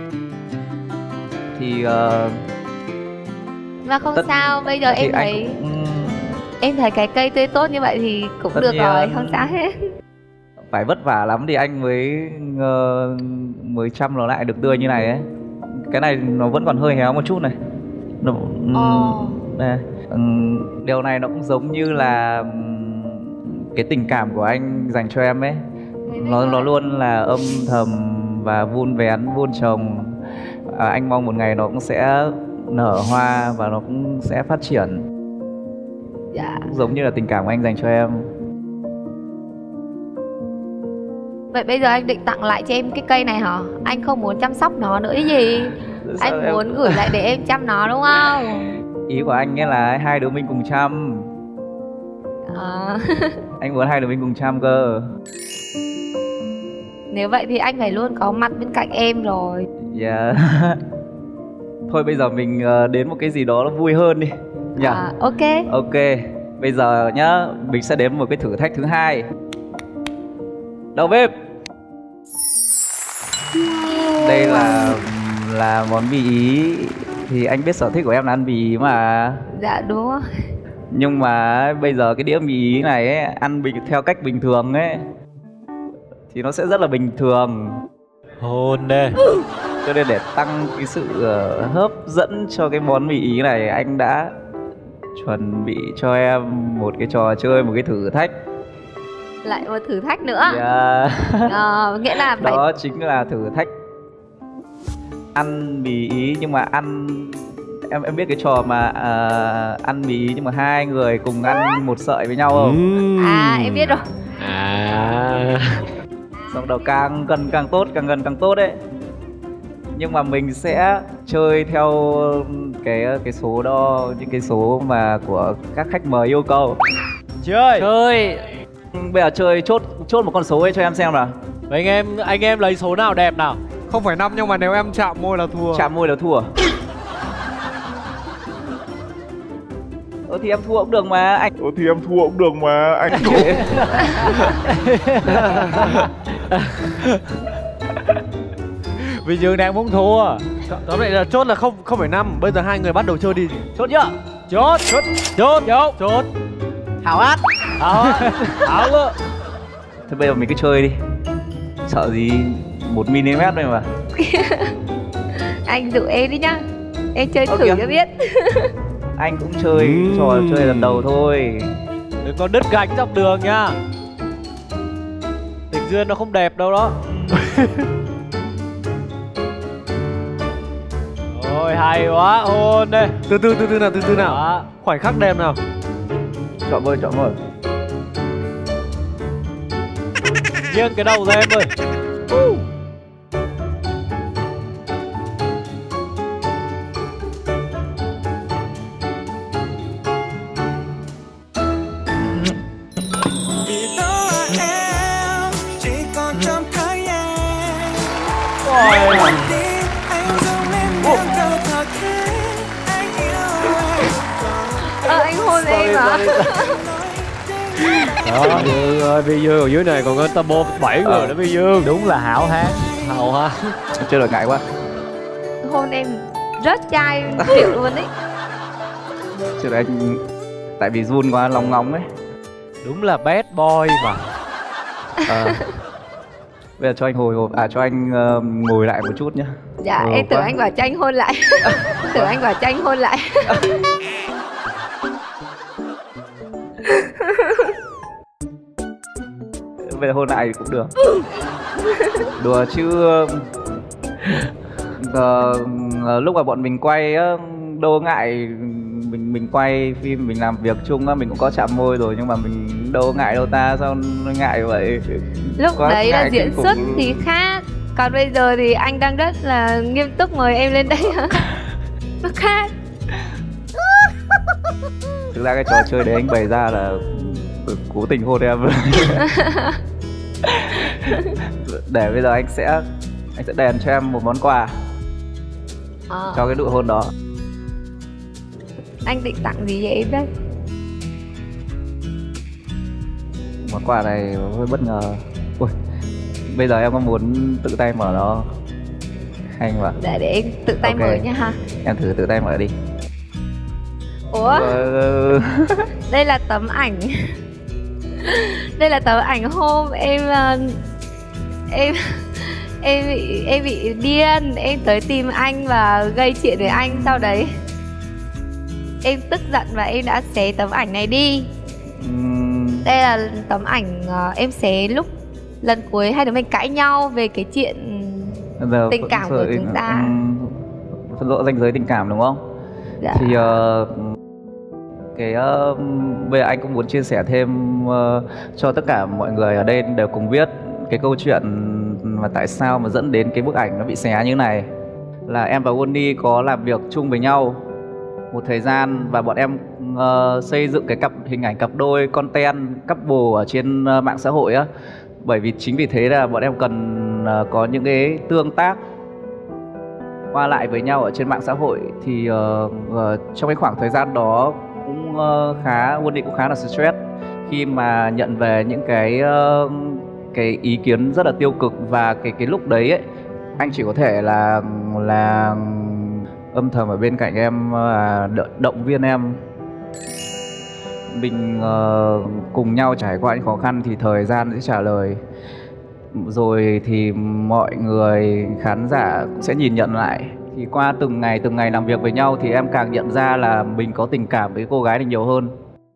Thì uh, Mà không Tất- sao, bây giờ thì em anh thấy cũng em thấy cái cây tươi tốt như vậy thì cũng Tất được nhiên. rồi, không sao hết. phải vất vả lắm thì anh mới uh, mới chăm nó lại được tươi như này ấy. Cái này nó vẫn còn hơi héo một chút này. Nó, ừm, Ồ. đây. Ừm, điều này nó cũng giống như là ừm, cái tình cảm của anh dành cho em ấy. Nó nó luôn là âm thầm và vun vén, vun trồng. À, anh mong một ngày nó cũng sẽ nở hoa và nó cũng sẽ phát triển. Dạ. Giống như là tình cảm của anh dành cho em. Vậy bây giờ anh định tặng lại cho em cái cây này hả? Anh không muốn chăm sóc nó nữa gì? Sao Anh em- muốn gửi lại để em chăm nó đúng không? Ý của anh ấy là hai đứa mình cùng chăm. À. Anh muốn hai đứa mình cùng chăm cơ. Nếu vậy thì anh phải luôn có mặt bên cạnh em rồi. Dạ. Thôi bây giờ mình ờ, đến một cái gì đó nó vui hơn đi nhỉ? À, ok. Ok. Bây giờ nhá, mình sẽ đến một cái thử thách thứ hai. Đầu bếp. Đây là là món mì Ý. Thì anh biết sở thích của em là ăn mì Ý mà. Dạ đúng rồi. Nhưng mà bây giờ cái đĩa mì Ý này ấy, ăn bình theo cách bình thường ấy thì nó sẽ rất là bình thường. Hôn đê. Cho nên để tăng cái sự uh, hấp dẫn cho cái món mì Ý này, anh đã chuẩn bị cho em một cái trò chơi, một cái thử thách. Lại một thử thách nữa. Yeah. Ờ, nghĩa là phải... Đó chính là thử thách ăn mì Ý nhưng mà ăn em em biết cái trò mà uh, ăn mì Ý nhưng mà hai người cùng ăn một sợi với nhau không? À em biết rồi. À. Xong đầu càng gần càng tốt, càng gần càng tốt đấy. Nhưng mà mình sẽ chơi theo cái cái số đo, những cái số mà của các khách mời yêu cầu. Chơi. Chơi. Bây giờ chơi chốt chốt một con số ấy cho em xem nào. Anh em anh em lấy số nào đẹp nào? Không phải năm nhưng mà nếu em chạm môi là thua. Chạm môi là thua. Ờ thì em thua cũng được mà anh. Ờ thì em thua cũng được mà anh. Vì Dương đang muốn thua. Tóm lại là chốt là không không phải năm. Bây giờ hai người bắt đầu chơi đi. Chốt chưa? Chốt. Chốt. Chốt. Chốt. Chốt. Hảo át. Hảo át. Hảo luôn. Thôi bây giờ mình cứ chơi đi. Sợ gì một mi-li-mét thôi mà. Anh dụ em đi nhá. Em chơi Ơ thử kìa. cho biết. Anh cũng chơi Ừm. trò chơi lần đầu thôi. Đừng có đứt gánh dọc đường nha. Tình duyên nó không đẹp đâu đó. Ôi hay quá, hôn đây. Từ từ từ từ nào, từ từ nào. Đó. Khoảnh khắc đẹp nào. Chọn môi, chọn môi. Nghiêng cái đầu ra em ơi. Ờ anh hôn em hả? Đó, Dương ơi, Vi Dương ở dưới này còn có tamo bảy người Ờ. nữa Vi Dương. Đúng là hảo hán. Hảo hán. Chơi được ngại quá. Hôn em rất chai rượu luôn ấy. Chứ đấy anh tại vì run quá lòng ngóng ấy. Đúng là bad boy mà. Ờ. Bây giờ cho anh hồi hộp, à cho anh uh, ngồi lại một chút nhá. Dạ Hồi em hộp tưởng quá. anh bảo cho anh hôn lại. Tưởng anh bảo cho anh hôn lại. Bây giờ hôn lại thì cũng được. Đùa chứ uh, lúc mà bọn mình quay á, đâu ngại mình mình quay phim mình làm việc chung á, mình cũng có chạm môi rồi nhưng mà mình đâu ngại đâu ta, sao nó ngại vậy. Lúc Quá đấy là ngại diễn kinh khủng. xuất thì khác. Còn bây giờ thì anh đang rất là nghiêm túc mời em lên đây. Nó khác. Thực ra cái trò chơi đấy anh bày ra là cố tình hôn em. Để bây giờ anh sẽ anh sẽ đèn cho em một món quà à. cho cái nụ hôn đó. Anh định tặng gì vậy em đấy? Món quà này hơi bất ngờ. Ui, bây giờ em có muốn tự tay mở nó hay không ạ? Để để em tự tay okay. mở nha ha. Em thử tự tay mở đi. Ủa? Ừ. Đây là tấm ảnh. Đây là tấm ảnh hôm em em em bị em bị điên, em tới tìm anh và gây chuyện với anh, sau đấy em tức giận và em đã xé tấm ảnh này đi. uhm. Đây là tấm ảnh em xé lúc lần cuối hai đứa mình cãi nhau về cái chuyện giờ tình cảm của chúng ta, phân lộ ranh giới tình cảm đúng không? Dạ. Thì uh, cái uh, bây giờ anh cũng muốn chia sẻ thêm uh, cho tất cả mọi người ở đây đều cùng biết cái câu chuyện mà tại sao mà dẫn đến cái bức ảnh nó bị xé như này. Là em và Wonny có làm việc chung với nhau một thời gian và bọn em uh, xây dựng cái cặp hình ảnh cặp đôi content couple ở trên uh, mạng xã hội á. Bởi vì chính vì thế là bọn em cần uh, có những cái tương tác qua lại với nhau ở trên mạng xã hội. Thì uh, uh, trong cái khoảng thời gian đó cũng uh, khá, Wonny cũng khá là stress khi mà nhận về những cái uh, cái ý kiến rất là tiêu cực. Và cái cái lúc đấy ấy, anh chỉ có thể là là âm thầm ở bên cạnh em, uh, động viên em. Mình uh, cùng nhau trải qua những khó khăn thì thời gian sẽ trả lời. Rồi thì mọi người khán giả cũng sẽ nhìn nhận lại. Thì qua từng ngày từng ngày làm việc với nhau thì em càng nhận ra là mình có tình cảm với cô gái này nhiều hơn.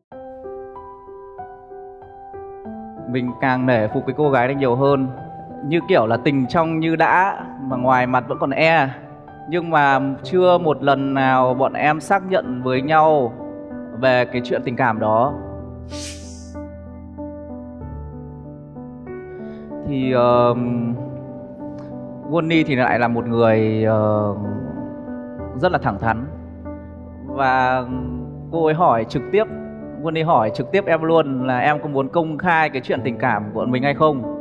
Mình càng nể phục cái cô gái này nhiều hơn. Như kiểu là tình trong như đã mà ngoài mặt vẫn còn e. Nhưng mà chưa một lần nào bọn em xác nhận với nhau về cái chuyện tình cảm đó. Thì uh, Wonny thì lại là một người uh, rất là thẳng thắn. Và cô ấy hỏi trực tiếp, Wonny hỏi trực tiếp em luôn là em có muốn công khai cái chuyện tình cảm của mình hay không.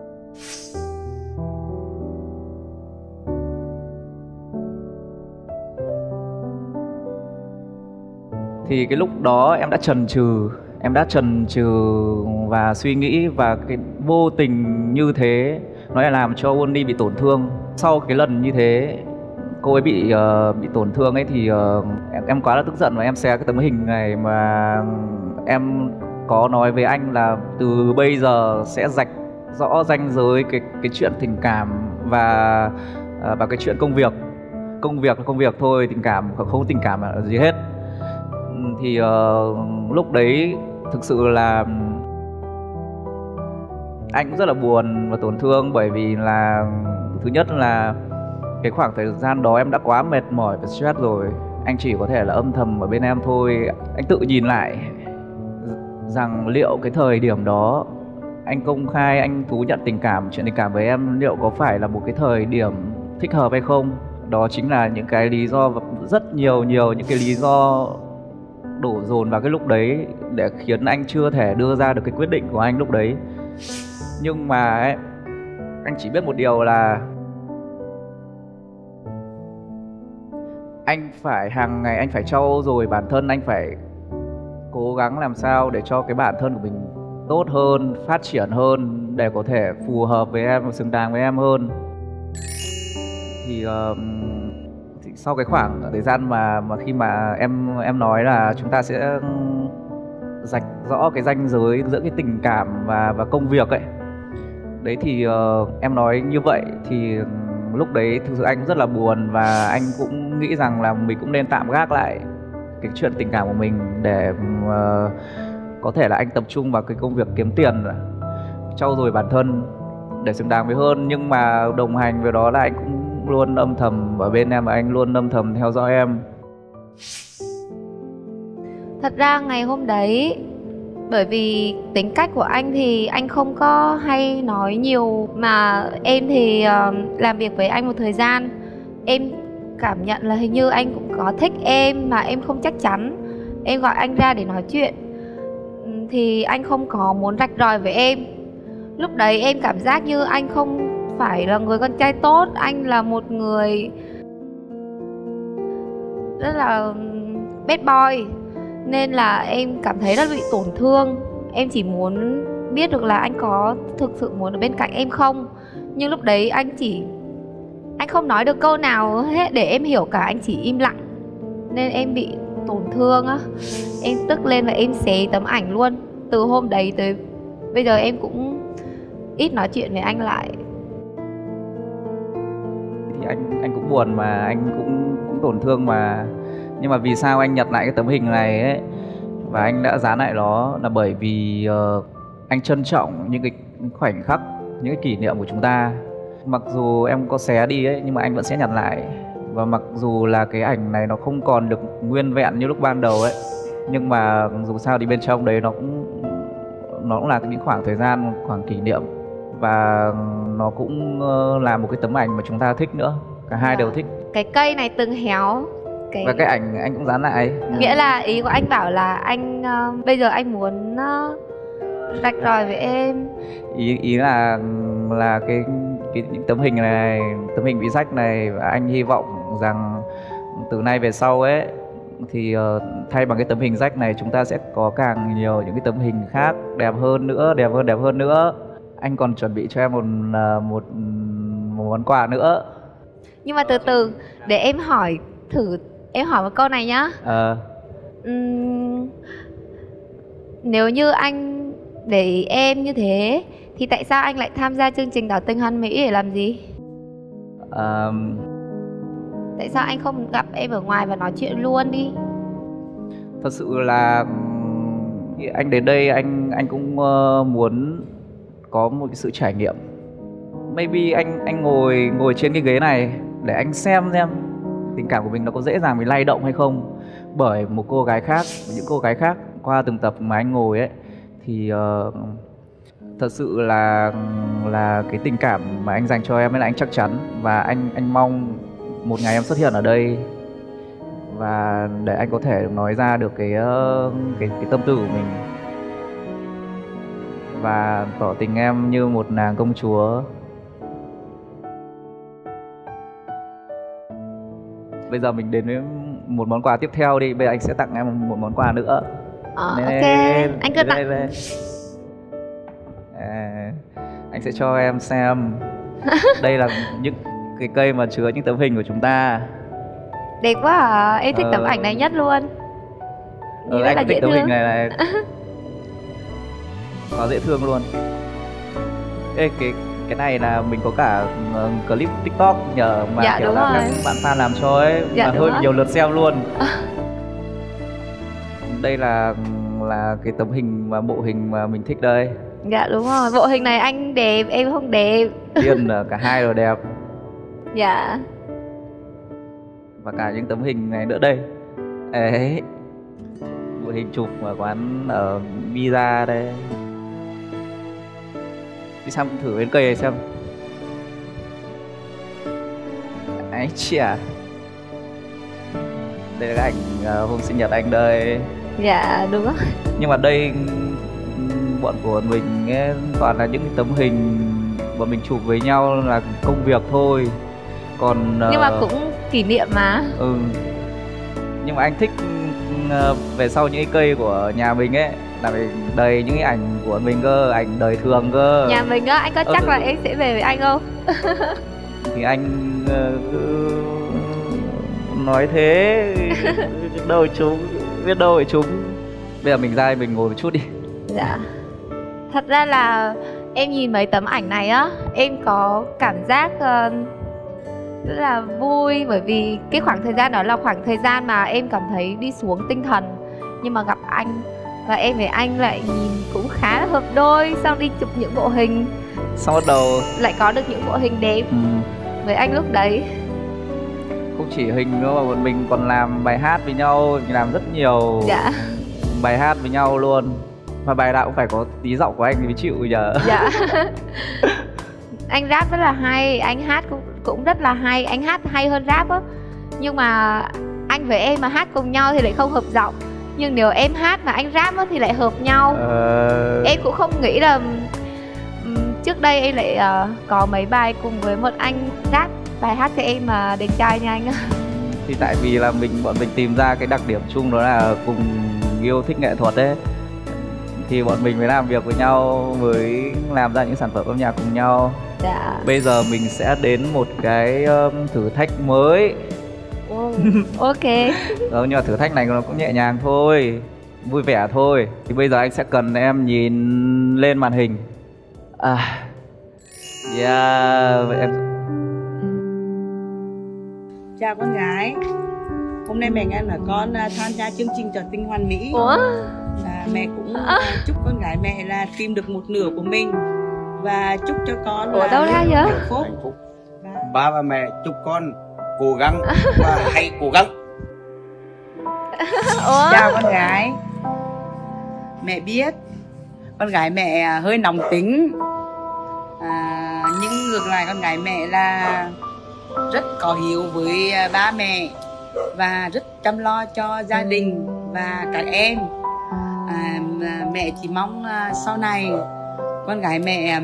Thì cái lúc đó em đã chần chừ, em đã chần chừ và suy nghĩ, và cái vô tình như thế nó lại làm cho Wonny bị tổn thương. Sau cái lần như thế cô ấy bị uh, bị tổn thương ấy thì uh, em, em quá là tức giận và em share cái tấm hình này mà em có nói với anh là từ bây giờ sẽ rạch rõ ranh giới cái cái chuyện tình cảm và uh, và cái chuyện công việc. Công việc là công việc thôi, tình cảm không có tình cảm là gì hết. Thì uh, lúc đấy thực sự là anh cũng rất là buồn và tổn thương. Bởi vì là thứ nhất là cái khoảng thời gian đó em đã quá mệt mỏi và stress rồi. Anh chỉ có thể là âm thầm ở bên em thôi. Anh tự nhìn lại rằng liệu cái thời điểm đó anh công khai, anh thú nhận tình cảm, chuyện tình cảm với em, liệu có phải là một cái thời điểm thích hợp hay không. Đó chính là những cái lý do, và rất nhiều nhiều những cái lý do đổ dồn vào cái lúc đấy để khiến anh chưa thể đưa ra được cái quyết định của anh lúc đấy. Nhưng mà ấy, anh chỉ biết một điều là anh phải hàng ngày anh phải trau dồi bản thân, anh phải cố gắng làm sao để cho cái bản thân của mình tốt hơn, phát triển hơn để có thể phù hợp với em và xứng đáng với em hơn. Thì, uh, thì sau cái khoảng thời gian mà mà khi mà em em nói là chúng ta sẽ rạch rõ cái ranh giới giữa cái tình cảm và và công việc ấy. Đấy thì uh, em nói như vậy thì lúc đấy thực sự anh rất là buồn, và anh cũng nghĩ rằng là mình cũng nên tạm gác lại cái chuyện tình cảm của mình để uh, có thể là anh tập trung vào cái công việc kiếm tiền, trau dồi bản thân để xứng đáng với hơn. Nhưng mà đồng hành với đó là anh cũng luôn âm thầm ở bên em, và anh luôn âm thầm theo dõi em. Thật ra ngày hôm đấy Bởi vì tính cách của anh thì anh không có hay nói nhiều. Mà em thì uh, làm việc với anh một thời gian, em cảm nhận là hình như anh cũng có thích em mà em không chắc chắn. Em gọi anh ra để nói chuyện thì anh không có muốn rạch ròi với em. Lúc đấy em cảm giác như anh không phải là người con trai tốt. Anh là một người rất là bad boy. Nên là em cảm thấy rất bị tổn thương. Em chỉ muốn biết được là anh có thực sự muốn ở bên cạnh em không. Nhưng lúc đấy anh chỉ Anh không nói được câu nào hết để em hiểu cả. Anh chỉ im lặng. Nên em bị tổn thương á. Em tức lên và em xé tấm ảnh luôn. Từ hôm đấy tới bây giờ em cũng ít nói chuyện với anh lại. Thì anh anh cũng buồn mà anh cũng cũng tổn thương mà. Nhưng mà vì sao anh nhặt lại cái tấm hình này ấy và anh đã dán lại nó là bởi vì uh, anh trân trọng những cái khoảnh khắc, những cái kỷ niệm của chúng ta. Mặc dù em có xé đi ấy nhưng mà anh vẫn sẽ nhặt lại. Và mặc dù là cái ảnh này nó không còn được nguyên vẹn như lúc ban đầu ấy, nhưng mà dù sao thì bên trong đấy nó cũng nó cũng là những khoảng thời gian, khoảng kỷ niệm. Và nó cũng uh, là một cái tấm ảnh mà chúng ta thích nữa. Cả hai à, đều thích. Cái cây này từng héo. Cái... Và cái ảnh anh cũng dán lại. Nghĩa là ý của anh bảo là anh uh, bây giờ anh muốn uh, rạch ròi với em. Ý ý là là cái cái những tấm hình này, tấm hình bị rách này, và anh hy vọng rằng từ nay về sau ấy thì uh, thay bằng cái tấm hình rách này chúng ta sẽ có càng nhiều những cái tấm hình khác đẹp hơn nữa, đẹp hơn đẹp hơn nữa. Anh còn chuẩn bị cho em một uh, một một món quà nữa. Nhưng mà từ từ để em hỏi thử, em hỏi một câu này nhá. Ờ. Uhm, nếu như anh để ý em như thế thì tại sao anh lại tham gia chương trình Tỏ Tình Hoàn Mỹ để làm gì? Ờ. Tại sao anh không gặp em ở ngoài và nói chuyện luôn đi? Thật sự là anh đến đây anh anh cũng uh, muốn có một cái sự trải nghiệm. Maybe anh anh ngồi ngồi trên cái ghế này để anh xem xem tình cảm của mình nó có dễ dàng bị lay động hay không bởi một cô gái khác, những cô gái khác qua từng tập mà anh ngồi ấy. Thì uh, thật sự là là cái tình cảm mà anh dành cho em ấy là anh chắc chắn. Và anh anh mong một ngày em xuất hiện ở đây và để anh có thể nói ra được cái uh, cái cái tâm tư của mình và tỏ tình em như một nàng công chúa. Bây giờ mình đến với một món quà tiếp theo đi. Bây giờ anh sẽ tặng em một món quà nữa. Ờ, Nên ok, em, anh cứ tặng. đây, đây. À, anh sẽ cho em xem. Đây là những cái cây mà chứa những tấm hình của chúng ta. Đẹp quá à, em thích ờ, tấm ảnh này nhất luôn. Ờ, rất anh là thích dễ tấm thương. hình này này. Nó dễ thương luôn. Ê, cái cái này là mình có cả uh, clip TikTok nhờ mà dạ, kiểu là rồi. các bạn fan làm cho ấy, dạ, mà hơi rồi. nhiều lượt xem luôn. Đây là là cái tấm hình và bộ hình mà mình thích đây. Dạ đúng rồi, bộ hình này anh đẹp, em không đẹp. Điên là cả hai đều đẹp. Dạ. Và cả những tấm hình này nữa đây. Ấy. Bộ hình chụp ở quán ở Pizza đây. Đi sang thử bên cây này xem. Ấy chà. Đây là cái ảnh uh, hôm sinh nhật anh đây. Dạ đúng rồi. Nhưng mà đây bọn của mình ấy, toàn là những cái tấm hình bọn mình chụp với nhau là công việc thôi. Còn uh, nhưng mà cũng kỷ niệm mà. Ừ. Nhưng mà anh thích uh, về sau những cái cây của nhà mình ấy là phải đầy những cái ảnh của mình cơ, ảnh đời thường cơ. Nhà mình á, anh có chắc ừ. là em sẽ về với anh không? Thì anh uh, cứ nói thế. Biết đâu chúng, biết đâu chúng. Bây giờ mình ra mình ngồi một chút đi. Dạ. Thật ra là em nhìn mấy tấm ảnh này á, em có cảm giác uh, rất là vui. Bởi vì cái khoảng thời gian đó là khoảng thời gian mà em cảm thấy đi xuống tinh thần. Nhưng mà gặp anh và em với anh lại nhìn cũng khá là hợp đôi. Xong đi chụp những bộ hình, xong bắt đầu lại có được những bộ hình đẹp ừ. với anh lúc đấy. Không chỉ hình nữa mà bọn mình còn làm bài hát với nhau. Mình làm rất nhiều dạ. bài hát với nhau luôn. Và bài nào cũng phải có tí giọng của anh thì mới chịu nhờ. Dạ. Anh rap rất là hay, anh hát cũng cũng rất là hay, anh hát hay hơn rap á. Nhưng mà anh với em mà hát cùng nhau thì lại không hợp giọng. Nhưng nếu em hát mà anh rap á thì lại hợp nhau. Ờ... Em cũng không nghĩ là um, trước đây em lại uh, có mấy bài cùng với một anh rap bài hát cho em mà đẹp trai như anh á. Thì tại vì là mình bọn mình tìm ra cái đặc điểm chung đó là cùng yêu thích nghệ thuật đấy, thì bọn mình mới làm việc với nhau, mới làm ra những sản phẩm âm nhạc cùng nhau. Dạ. Bây giờ mình sẽ đến một cái um, thử thách mới. Oh, ok. Ờ, nhưng mà thử thách này nó cũng nhẹ nhàng thôi, vui vẻ thôi. Thì bây giờ anh sẽ cần em nhìn lên màn hình. À, yeah, vậy em. Chào con gái. Hôm nay mẹ nghe là con uh, tham gia chương trình Trò Tình Hoàn Mỹ. Ủa? Và mẹ cũng uh, chúc con gái mẹ là tìm được một nửa của mình. Và chúc cho con Ủa là đâu ra vậy? hạnh phúc. Ba và mẹ chúc con cố gắng và hãy cố gắng. Ủa? Chào con gái. Mẹ biết con gái mẹ hơi nóng tính, à, nhưng ngược lại con gái mẹ là rất có hiếu với ba mẹ và rất chăm lo cho gia đình và các em. À, mẹ chỉ mong à, sau này con gái mẹ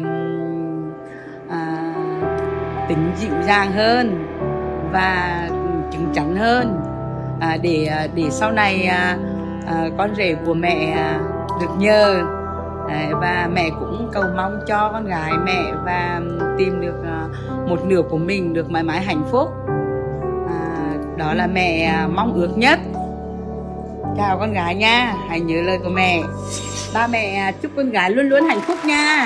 à, tính dịu dàng hơn và cứng chắn hơn, à, để để sau này à, à, con rể của mẹ à, được nhờ. À, và mẹ cũng cầu mong cho con gái mẹ và tìm được à, một nửa của mình được mãi mãi hạnh phúc. À, đó là mẹ mong ước nhất. Chào con gái nha, hãy nhớ lời của mẹ. Ba mẹ chúc con gái luôn luôn hạnh phúc nha.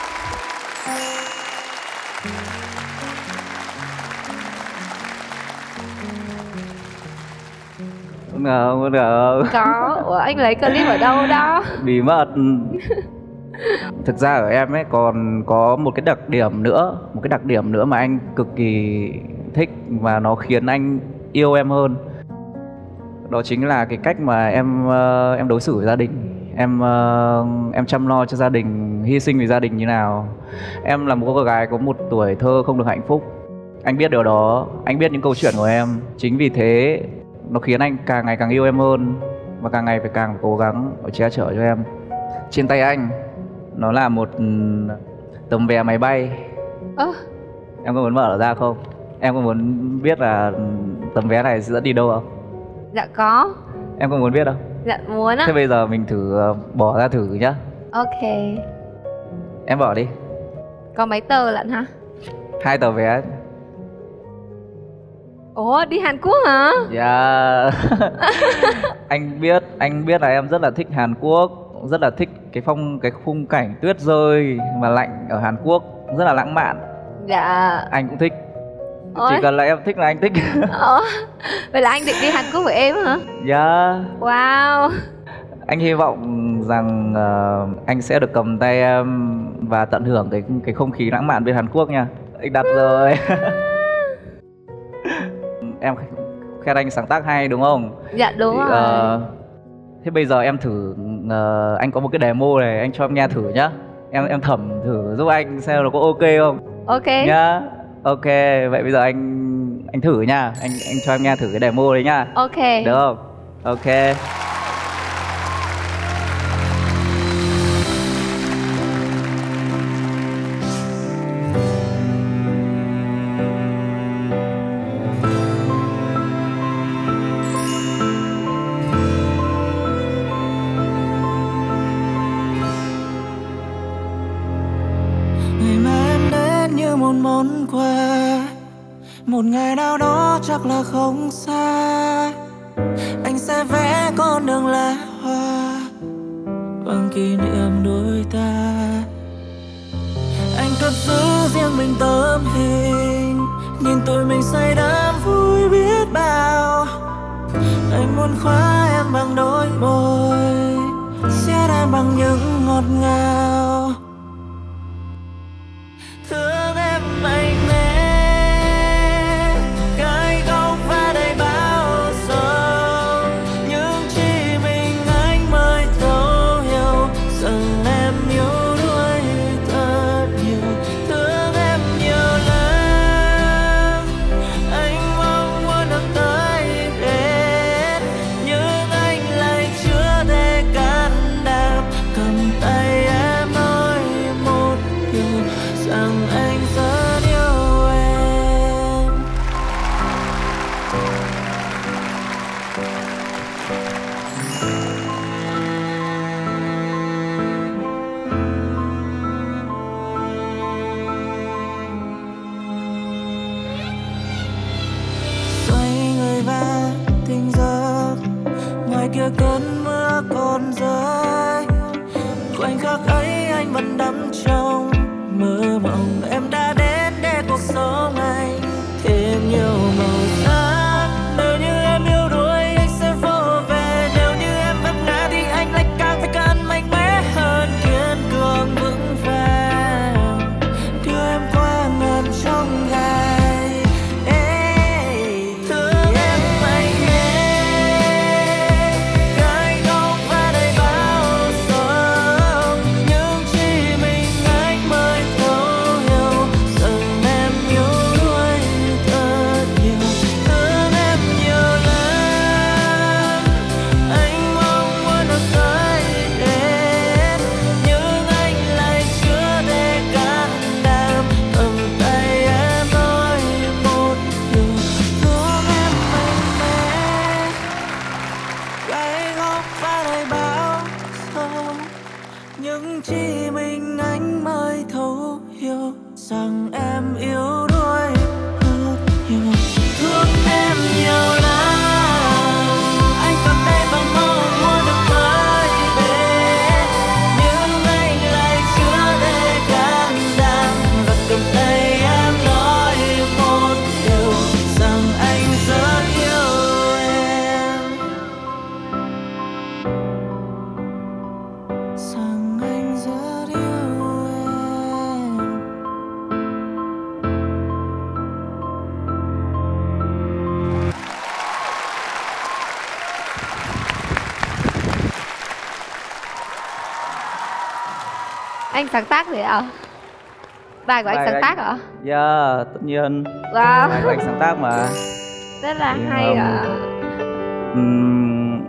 Không ngờ, không ngờ. Có, ủa anh lấy clip ở đâu đó? Bí mật. Thực ra ở em ấy còn có một cái đặc điểm nữa, một cái đặc điểm nữa mà anh cực kỳ thích và nó khiến anh yêu em hơn. Đó chính là cái cách mà em uh, em đối xử với gia đình, em uh, em chăm lo cho gia đình, hy sinh vì gia đình như nào. Em là một cô gái có một tuổi thơ không được hạnh phúc. Anh biết điều đó, anh biết những câu chuyện của em. Chính vì thế nó khiến anh càng ngày càng yêu em hơn và càng ngày phải càng cố gắng để che chở cho em. Trên tay anh nó là một tấm vé máy bay. Ơ? Em có muốn mở ra không? Em có muốn biết là tấm vé này sẽ dẫn đi đâu không? Dạ có. Em có muốn biết không? Dạ muốn á. Thế bây giờ mình thử bỏ ra thử nhá. Ok. Em bỏ đi. Có mấy tờ lận hả? Hai tờ vé. Ủa đi Hàn Quốc hả? Dạ. Anh biết, anh biết là em rất là thích Hàn Quốc, rất là thích cái phong cái khung cảnh tuyết rơi mà lạnh ở Hàn Quốc, rất là lãng mạn. Dạ. Anh cũng thích. Ôi. Chỉ cần là em thích là anh thích. Ủa? Vậy là anh định đi Hàn Quốc với em hả? Dạ. Wow. Anh hy vọng rằng uh, anh sẽ được cầm tay em và tận hưởng cái cái không khí lãng mạn bên Hàn Quốc nha. Anh đặt rồi. Em khen anh sáng tác hay đúng không? Dạ đúng thì, rồi. Uh, thế bây giờ em thử, uh, anh có một cái demo này, anh cho em nghe thử nhá. Em em thẩm thử giúp anh xem nó có ok không? Ok. Nhá. Ok, vậy bây giờ anh anh thử nha. Anh anh cho em nghe thử cái demo đấy nha. Ok. Được không? Ok. Một món quà, một ngày nào đó chắc là không xa, anh sẽ vẽ con đường lá hoa bằng kỷ niệm đôi ta. Anh cất giữ riêng mình tấm hình, nhìn tụi mình say đắm vui biết bao. Anh muốn khóa em bằng đôi môi, siết em bằng những ngọt ngào. Thương em mạnh mẽ, cái góc và đầy bao giờ, nhưng chỉ mình anh mới thấu hiểu giờ kia cơn mưa còn rơi. Khoảnh khắc ấy anh vẫn đắm trong mơ mộng. Em đã đến để cuộc sống anh thêm nhiều màu sắc. Nếu như em yêu đuối anh sẽ vô về. Nếu như em vấp ngã thì anh lại càng phải càng mạnh mẽ hơn, kiên cường vững vàng, đưa em qua ngàn trong gai. Thương em anh nhé, anh không phải đầy bao sầu, nhưng chỉ mình anh mới thấu hiểu rằng em yêu đuối thật nhiều. Thương em nhiều lắm, anh mong muốn được tới đến, nhưng anh lại chưa thể can đảm cầm tay em nói một điều. Thương em mạnh mẽ, cái không phải đầy bão sông, nhưng chỉ mình anh mới thấu hiểu rằng em yêu đuối thật nhiều. Thương em nhiều lắm, anh cầm tay và mong muốn được tới bên, nhưng anh lại chưa thể can đảm và cầm tay em nói một điều rằng anh rất yêu em, rằng anh rất yêu em. Anh sáng tác rồi ạ? Bài của anh Bài sáng anh- tác hả? Yeah, tất nhiên. Wow. Bài của anh sáng tác mà. Rất là Thì, hay um, ạ. Ừm,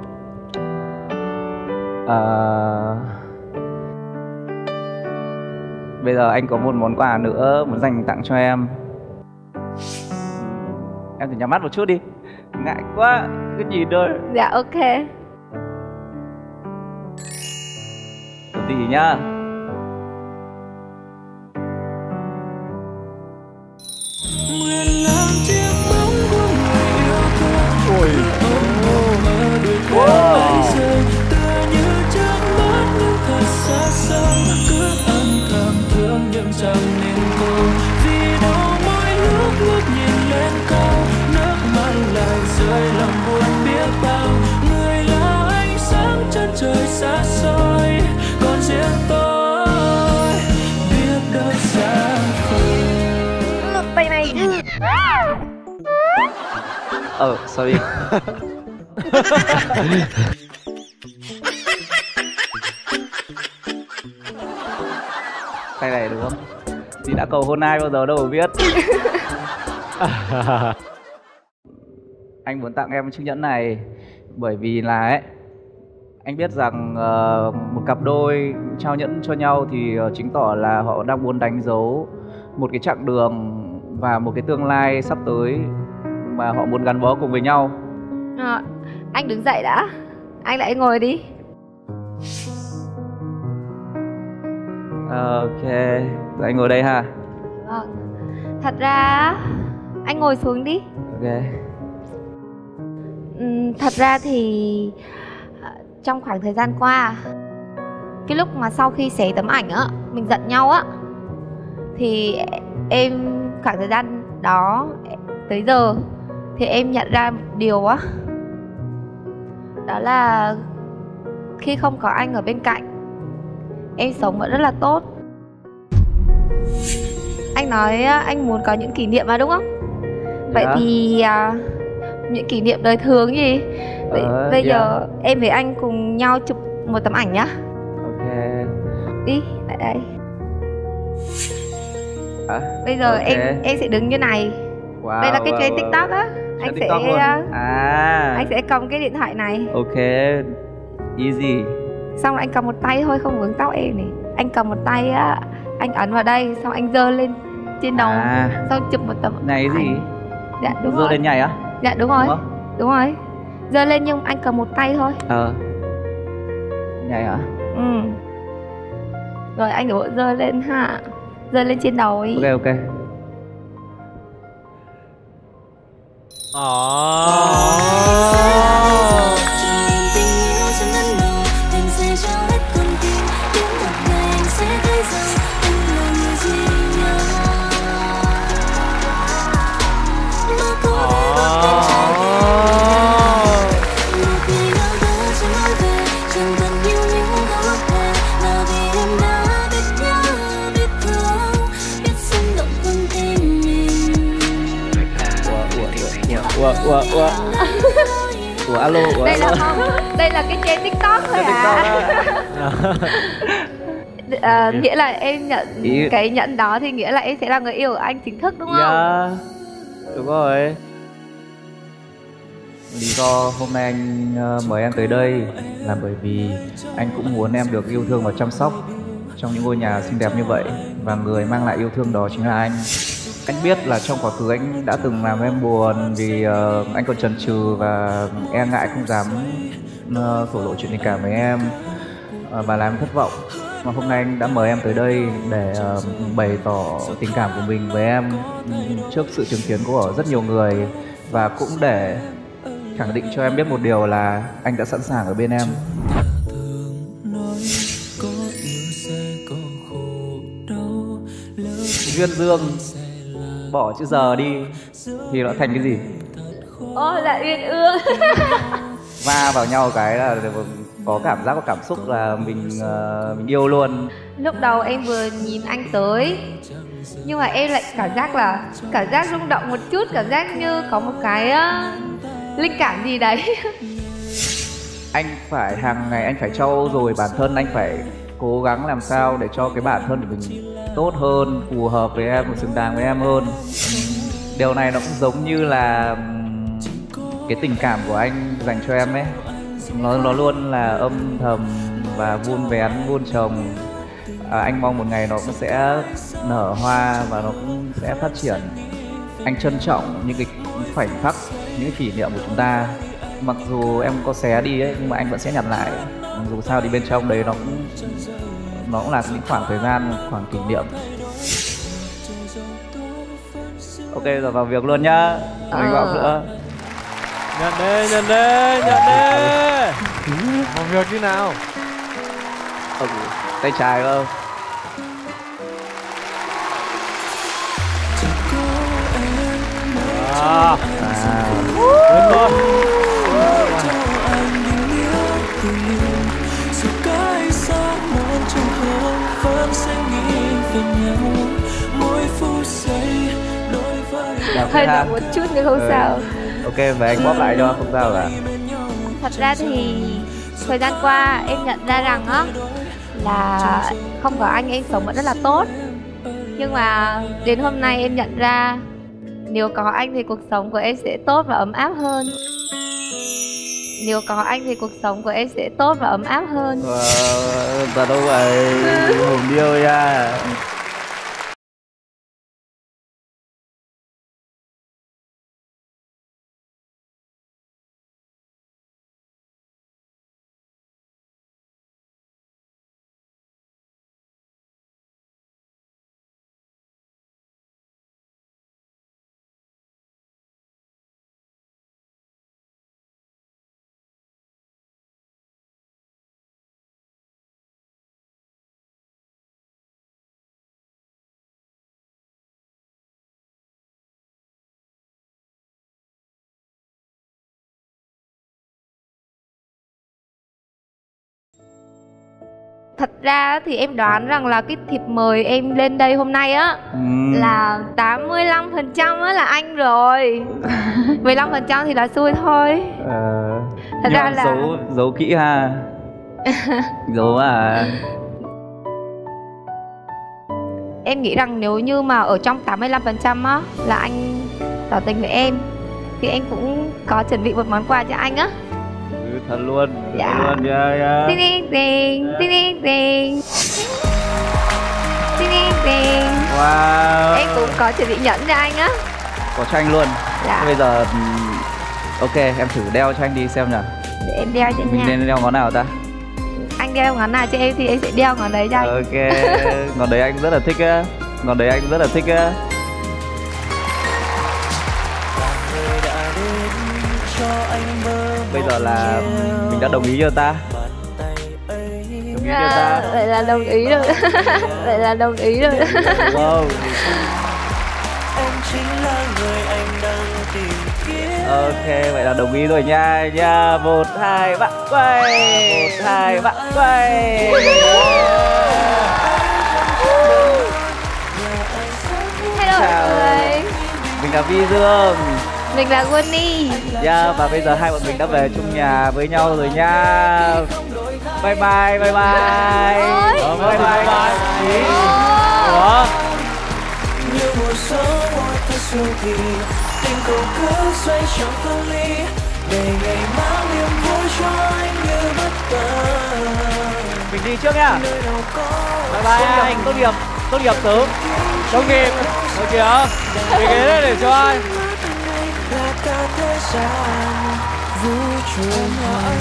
ờ, bây giờ anh có một món quà nữa muốn dành tặng cho em. Em thử nhắm mắt một chút đi. Ngại quá, cứ nhìn thôi. Dạ ok. Cái gì nhá. Nguyện làm chiếc bóng của người yêu thương. Ôi mơ đôi Wow. bay rơi, tựa như trước mắt nhưng thật xa xôi. Cứ âm thầm thương nhưng chẳng nên cô, vì đâu mỗi lúc ngước nhìn lên cao, nước mắt lại rơi lòng buồn biết bao. Người là ánh sáng chân trời xa xôi, còn riêng tôi biết đâu xa vời. Tay này. Ờ, sorry. Tay này đúng không? Thì đã cầu hôn ai bao giờ đâu mà biết. Anh muốn tặng em chiếc nhẫn này bởi vì là ấy, anh biết rằng ờ, một cặp đôi trao nhẫn cho nhau thì ờ, chứng tỏ là họ đang muốn đánh dấu một cái chặng đường và một cái tương lai sắp tới mà họ muốn gắn bó cùng với nhau. Ờ, anh đứng dậy đã. Anh lại ngồi đi. Ờ, ok, rồi anh ngồi đây ha. Vâng. Thật ra anh ngồi xuống đi. Ok. Ừm, thật ra thì ờ, trong khoảng thời gian qua, cái lúc mà sau khi xé tấm ảnh á, mình giận nhau á, thì em khoảng thời gian đó tới giờ thì em nhận ra một điều á, đó là khi không có anh ở bên cạnh, em sống vẫn rất là tốt. Anh nói á, anh muốn có những kỷ niệm mà đúng không? Vậy Dạ. thì à, những kỷ niệm đời thường gì? Vậy, Ờ, bây dạ. giờ em với anh cùng nhau chụp một tấm ảnh nhá. Ok. Đi, lại đây. À, Bây giờ ok. em em sẽ đứng như này. Wow, Đây là cái wow, trend wow. TikTok á. Trend Anh sẽ TikTok luôn. à, À. anh sẽ cầm cái điện thoại này. Ok. Easy. Xong rồi anh cầm một tay thôi, không vướng tóc em này. Anh cầm một tay á, anh ấn vào đây, xong anh giơ lên trên đầu, À. xong chụp một tấm Này cái gì? ảnh. Dạ đúng Giơ rồi. lên nhảy á? Dạ đúng rồi. Đúng không? Đúng rồi. Giơ lên nhưng anh cầm một tay thôi. Ờ. Nhảy hả? Ừ. Rồi anh đổ giơ lên ha. Giơ lên trên đầu ấy. Ok ok. Ồ. ủa ủa ủa alo ủa Đây là alo. không, đây là cái trên TikTok thôi à. À, nghĩa là em nhận Ý- cái nhận đó thì nghĩa là em sẽ là người yêu của anh chính thức đúng không? Dạ đúng rồi. Lý do hôm nay anh ờ, mời em tới đây là bởi vì anh cũng muốn em được yêu thương và chăm sóc trong những ngôi nhà xinh đẹp như vậy, và người mang lại yêu thương đó chính là anh. Anh biết là trong quá khứ anh đã từng làm em buồn vì ờ, anh còn chần chừ và e ngại không dám ờ, thổ lộ chuyện tình cảm với em ờ, và làm em thất vọng. Mà hôm nay anh đã mời em tới đây để ờ, bày tỏ tình cảm của mình với em trước sự chứng kiến của rất nhiều người, và cũng để khẳng định cho em biết một điều là anh đã sẵn sàng ở bên em. Duyên Dương bỏ chữ giờ đi thì nó thành cái gì? Ô là uyên ương. Va vào nhau cái là có cảm giác, có cảm xúc là mình ờ, mình yêu luôn. Lúc đầu em vừa nhìn anh tới, nhưng mà em lại cảm giác là cảm giác rung động một chút, cảm giác như có một cái uh, linh cảm gì đấy. Anh phải hàng ngày anh phải trau dồi bản thân, anh phải cố gắng làm sao để cho cái bản thân của mình tốt hơn, phù hợp với em, xứng đáng với em hơn. Điều này nó cũng giống như là ừm, cái tình cảm của anh dành cho em ấy, nó nó luôn là âm thầm và vun vén vun trồng. À, anh mong một ngày nó cũng sẽ nở hoa và nó cũng sẽ phát triển. Anh trân trọng những cái khoảnh khắc, những cái kỷ niệm của chúng ta. Mặc dù em có xé đi ấy, nhưng mà anh vẫn sẽ nhặt lại. Dù sao thì bên trong đấy nó cũng nó cũng là những khoảng thời gian, khoảng kỷ niệm. Ok, rồi vào việc luôn nhá. Mình vào nữa. Nhận đi, nhận đi, nhận đi. Vào việc như nào? Ừ, tay trái không? À, à. Lên luôn. Hơi nặng một chút nhưng không ừ. sao. Ok, vậy anh bóp lại cho, không sao cả. Thật ra thì thời gian qua em nhận ra rằng á là không có anh em sống vẫn rất là tốt. Nhưng mà đến hôm nay em nhận ra nếu có anh thì cuộc sống của em sẽ tốt và ấm áp hơn. Nếu có anh thì cuộc sống của em sẽ tốt và ấm áp hơn. Wow, thật đâu vậy, hùng điêu nha. Thật ra thì em đoán rằng là cái thiệp mời em lên đây hôm nay á ừ. là tám mươi lăm phần trăm á là anh rồi. mười lăm phần trăm thì là xui thôi. Ờ, Thật ra là giấu, giấu kỹ ha. Giấu à. Em nghĩ rằng nếu như mà ở trong tám mươi lăm phần trăm á là anh tỏ tình với em thì em cũng có chuẩn bị một món quà cho anh á. Ừ, thật luôn, dạ. Thật luôn, yeah, yeah. Tinh tinh tinh, tinh tinh tinh, tinh tinh tinh. Wow. Em cũng có chuẩn bị nhẫn cho anh á. Có cho anh luôn. Dạ. Thế bây giờ ừm, ok, em thử đeo cho anh đi xem nào. Để em đeo cho Mình nha. nên đeo ngón nào ta? Anh đeo ngón nào cho em thì em sẽ đeo ngón đấy cho anh. Ok, ngón đấy anh rất là thích á. Ngón đấy anh rất là thích á. Bây giờ là mình đã đồng ý chưa ta? Đồng ý chưa ta? Vậy là đồng ý rồi. Vậy là đồng ý rồi. Wow. Ok, vậy là đồng ý rồi nha. Nha, một, hai, bạn quay. Một, hai, bạn quay. Hello mọi người. Mình là Vi Dương. Mình là Winnie. Dạ, và bây giờ hai bọn mình đã về chung nhà với nhau rồi nha. Bye bye, bye bye. Ôi. Bye bye. Bye. Ủa? Như mùa gió ngoài thật dù kỳ, tình cầu cứ xoay tròn phân ly, để ngày mang niềm vui cho anh như bất ngờ. Mình đi trước nha. Bye bye anh, tốt nghiệp, tốt nghiệp sớm. Tốt nghiệp, được kìa. Mình ghế đây để cho anh. Là cả thế gian vui trôi ngoài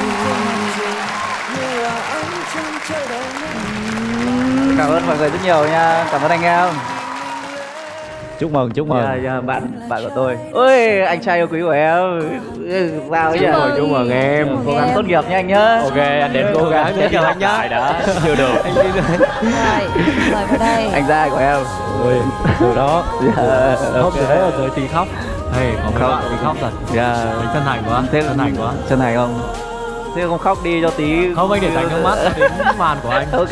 như là ánh trăng trời đầy nắng. Cảm ơn mọi người rất nhiều nha, cảm ơn anh em. Chúc mừng, chúc mừng. Yeah, yeah, bạn bạn của tôi. Ôi, anh trai yêu quý của em. Vào Chúc mừng, chúc mừng em. Cố gắng tốt nghiệp nha anh nhá. Ok, anh đến cố gắng để cho anh nhá. Đã chưa được. Rồi, mời vào đây. Anh trai của em. Ôi, từ đó. Yeah, Không từ đấy là tới tí khóc. Hey, còn mấy bạn thì khóc thật. Yeah. Mình chân thành quá. Thế chân thành quá. Chân thành không? Thế không khóc đi cho tí. Không, anh để dành nước mắt đến màn của anh. Ok.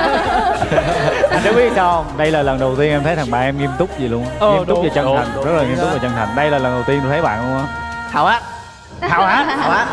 Anh đã biết sao không? Đây là lần đầu tiên em thấy thằng bạn em nghiêm túc gì luôn. Ờ, Nghiêm túc đúng, và chân đúng, thành, đúng, rất là đúng nghiêm túc đó. và chân thành. Đây là lần đầu tiên tôi thấy bạn luôn á. Hào hát. Hào hát. Hào hát.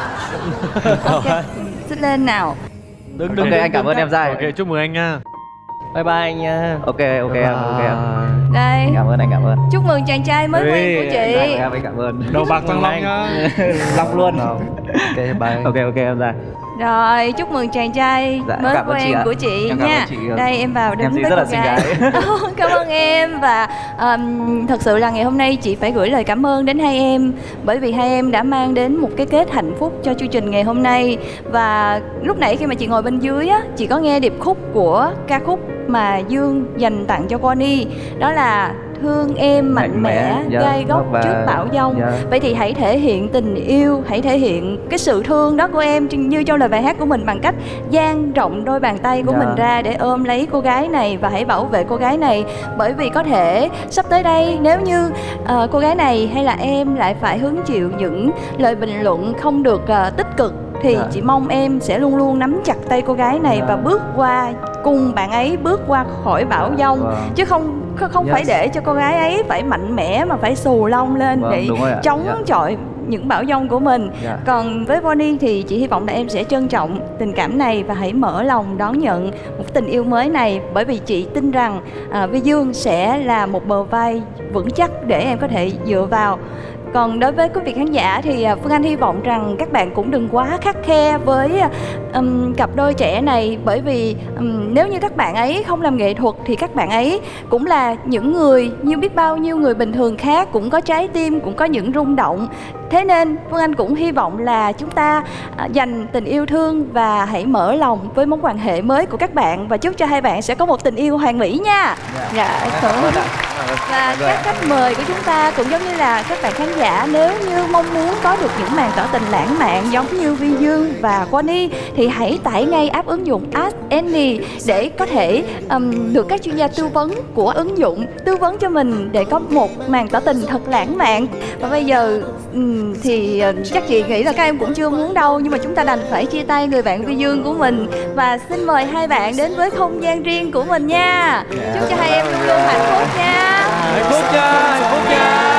Ok, xích lên nào. Đứng đứng. Ok, anh cảm ơn em trai. Ok, chúc mừng anh nha. Bye bye anh nha. Ok, ok em, ok em. Đây. Cảm ơn anh, cảm ơn. Chúc mừng chàng trai mới quen của chị. Em cảm ơn. Đầu bạc thăng long nhá. Long luôn. Ok, bye. Ok, ok em ra. Rồi, chúc mừng chàng trai Dạ, mới cảm ơn chị quen ạ. của chị Em cảm nha. ơn chị. Đây em vào đứng Em với rất cô là xinh gái. Cảm ơn em và um, thật sự là ngày hôm nay chị phải gửi lời cảm ơn đến hai em bởi vì hai em đã mang đến một cái kết hạnh phúc cho chương trình ngày hôm nay. Và lúc nãy khi mà chị ngồi bên dưới á, chị có nghe điệp khúc của ca khúc mà Dương dành tặng cho Connie, đó là thương em mạnh, Mạnh mẽ, mẽ, dạ, gai góc và- trước bão giông. dạ. Vậy thì hãy thể hiện tình yêu, hãy thể hiện cái sự thương đó của em như trong lời bài hát của mình bằng cách dang rộng đôi bàn tay của Dạ. mình ra để ôm lấy cô gái này và hãy bảo vệ cô gái này. Bởi vì có thể sắp tới đây nếu như ờ, cô gái này hay là em lại phải hứng chịu những lời bình luận không được ờ, tích cực thì Dạ. chị mong em sẽ luôn luôn nắm chặt tay cô gái này Dạ. và bước qua cùng bạn ấy bước qua khỏi bão giông, Vâng. chứ không không không Yes. phải để cho cô gái ấy phải mạnh mẽ mà phải xù lông lên Vâng, để đúng rồi ạ. chống Dạ. chọi những bão giông của mình. Dạ. Còn với Bonnie thì chị hy vọng là em sẽ trân trọng tình cảm này và hãy mở lòng đón nhận một tình yêu mới này, bởi vì chị tin rằng à, Vi Dương sẽ là một bờ vai vững chắc để em có thể dựa vào. Còn đối với quý vị khán giả thì à, Phương Anh hy vọng rằng các bạn cũng đừng quá khắt khe với um, cặp đôi trẻ này, bởi vì um, nếu như các bạn ấy không làm nghệ thuật thì các bạn ấy cũng là những người như biết bao nhiêu người bình thường khác, cũng có trái tim, cũng có những rung động. Thế nên Phương Anh cũng hy vọng là chúng ta à, dành tình yêu thương và hãy mở lòng với mối quan hệ mới của các bạn, và chúc cho hai bạn sẽ có một tình yêu hoàn mỹ nha. Dạ, Cảm ơn ạ. và các khách mời của chúng ta cũng giống như là các bạn khán giả, nếu như mong muốn có được những màn tỏ tình lãng mạn giống như Vi Dương và Connie thì hãy tải ngay app ứng dụng Ask Any để có thể um, được các chuyên gia tư vấn của ứng dụng tư vấn cho mình để có một màn tỏ tình thật lãng mạn. Và bây giờ um, thì uh, chắc chị nghĩ là các em cũng chưa muốn đâu, nhưng mà chúng ta đành phải chia tay người bạn Vi Dương của mình và xin mời hai bạn đến với không gian riêng của mình nha. Chúc cho hai em luôn luôn hạnh phúc nha. Hạnh phúc nha, hạnh phúc nha.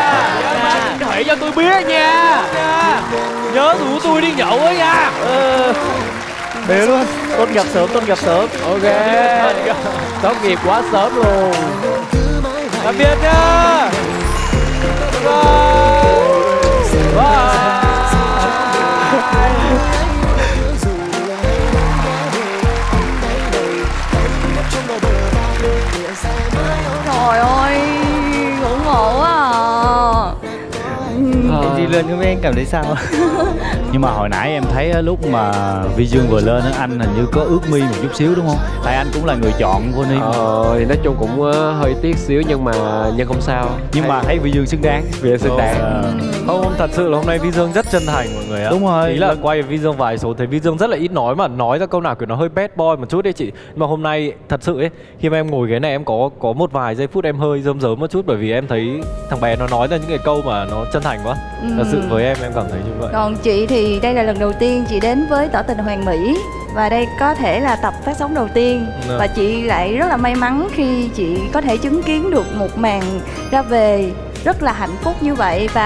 Nhớ hãy cho tôi biết nha. Nhớ rủ tôi đi nhậu ấy nha. Ừ. Thế luôn. Tốt nghiệp sớm, tốt nghiệp sớm. Ok. Tốt nghiệp quá sớm luôn. Tạm biệt nha. Bye. Bye. Trời ơi, ngưỡng mộ quá à. Chị lên cho mấy anh cảm thấy sao? Nhưng mà hồi nãy em thấy á, lúc mà Vi Dương vừa lên á, anh hình như có ướt mi một chút xíu đúng không? Tại anh cũng là người chọn Bonnie. Ờ, thì nói chung cũng uh, hơi tiếc xíu nhưng mà nhưng không sao. Nhưng mà thấy Vi Dương xứng đáng. Vì xứng đáng. Không, không, thật sự là hôm nay Vi Dương rất chân thành mọi người ạ. Đúng rồi. Ý là quay Vi Dương vài số thấy Vi Dương rất là ít nói, mà nói ra câu nào kiểu nó hơi bad boy một chút đấy chị. Mà hôm nay thật sự ấy, khi mà em ngồi ghế này em có có một vài giây phút em hơi rơm rớm một chút, bởi vì em thấy thằng bé nó nói ra những cái câu mà nó chân thành quá. Ừ. Thật sự với em em cảm thấy như vậy. Còn chị thì đây là lần đầu tiên chị đến với Tỏ tình Hoàng Mỹ, và đây có thể là tập phát sóng đầu tiên. Dạ. Và chị lại rất là may mắn khi chị có thể chứng kiến được một màn ra về rất là hạnh phúc như vậy. Và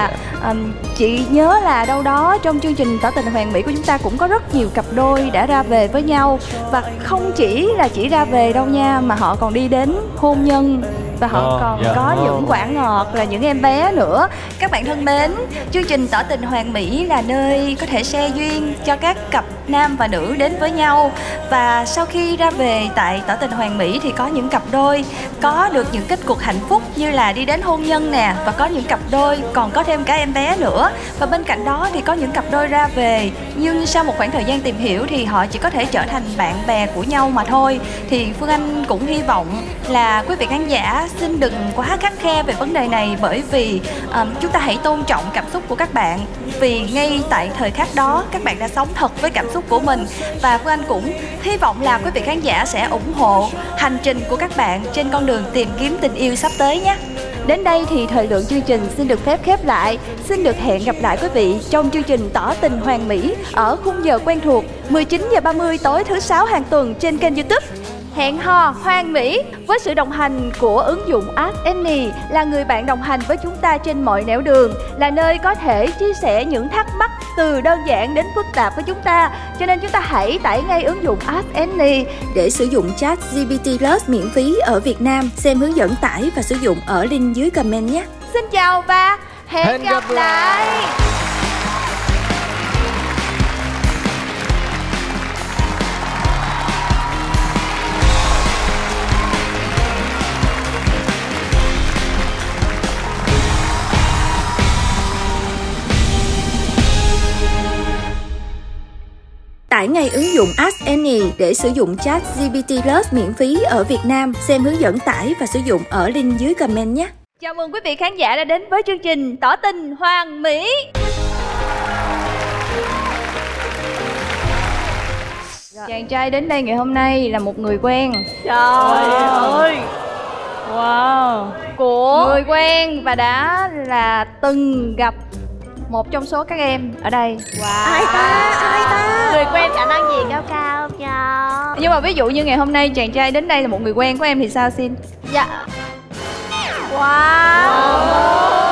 um, chị nhớ là đâu đó trong chương trình Tỏ tình hoàn mỹ của chúng ta cũng có rất nhiều cặp đôi đã ra về với nhau. Và không chỉ là chỉ ra về đâu nha, mà họ còn đi đến hôn nhân. Và họ Ờ, còn dạ. có những quả ngọt là những em bé nữa. Các bạn thân mến, chương trình Tỏ tình hoàn mỹ là nơi có thể share duyên cho các cặp nam và nữ đến với nhau. Và sau khi ra về tại Tỏ tình hoàn mỹ thì có những cặp đôi có được những kết cục hạnh phúc như là đi đến hôn nhân nè. Và có những cặp đôi còn có thêm cả em bé nữa. Và bên cạnh đó thì có những cặp đôi ra về nhưng sau một khoảng thời gian tìm hiểu thì họ chỉ có thể trở thành bạn bè của nhau mà thôi. Thì Phương Anh cũng hy vọng là quý vị khán giả xin đừng quá khắt khe về vấn đề này, bởi vì um, chúng ta hãy tôn trọng cảm xúc của các bạn. Vì ngay tại thời khắc đó các bạn đã sống thật với cảm xúc của mình. Và Phương Anh cũng hy vọng là quý vị khán giả sẽ ủng hộ hành trình của các bạn trên con đường tìm kiếm tình yêu sắp tới nhé. Đến đây thì thời lượng chương trình xin được phép khép lại. Xin được hẹn gặp lại quý vị trong chương trình Tỏ tình hoàn mỹ ở khung giờ quen thuộc mười chín giờ ba mươi tối thứ sáu hàng tuần trên kênh YouTube Hẹn hò hoàn mỹ, với sự đồng hành của ứng dụng Ask Any, là người bạn đồng hành với chúng ta trên mọi nẻo đường, là nơi có thể chia sẻ những thắc mắc từ đơn giản đến phức tạp với chúng ta. Cho nên chúng ta hãy tải ngay ứng dụng Ask Any để sử dụng chat giê pê tê Plus miễn phí ở Việt Nam. Xem hướng dẫn tải và sử dụng ở link dưới comment nhé. Xin chào và hẹn, hẹn gặp, gặp lại, lại. Tải ngay ứng dụng Ask Any để sử dụng chat giê pê tê Plus miễn phí ở Việt Nam. Xem hướng dẫn tải và sử dụng ở link dưới comment nhé. Chào mừng quý vị khán giả đã đến với chương trình Tỏ tình hoàn mỹ. Chàng trai đến đây ngày hôm nay là một người quen. Trời ơi, wow, của người quen và đã là từng gặp một trong số các em ở đây. Wow. Ai ta? Ai ta? Người quen khả năng gì cao cao nhau. Nhưng mà ví dụ như ngày hôm nay chàng trai đến đây là một người quen của em thì sao xin? Dạ. Wow, wow.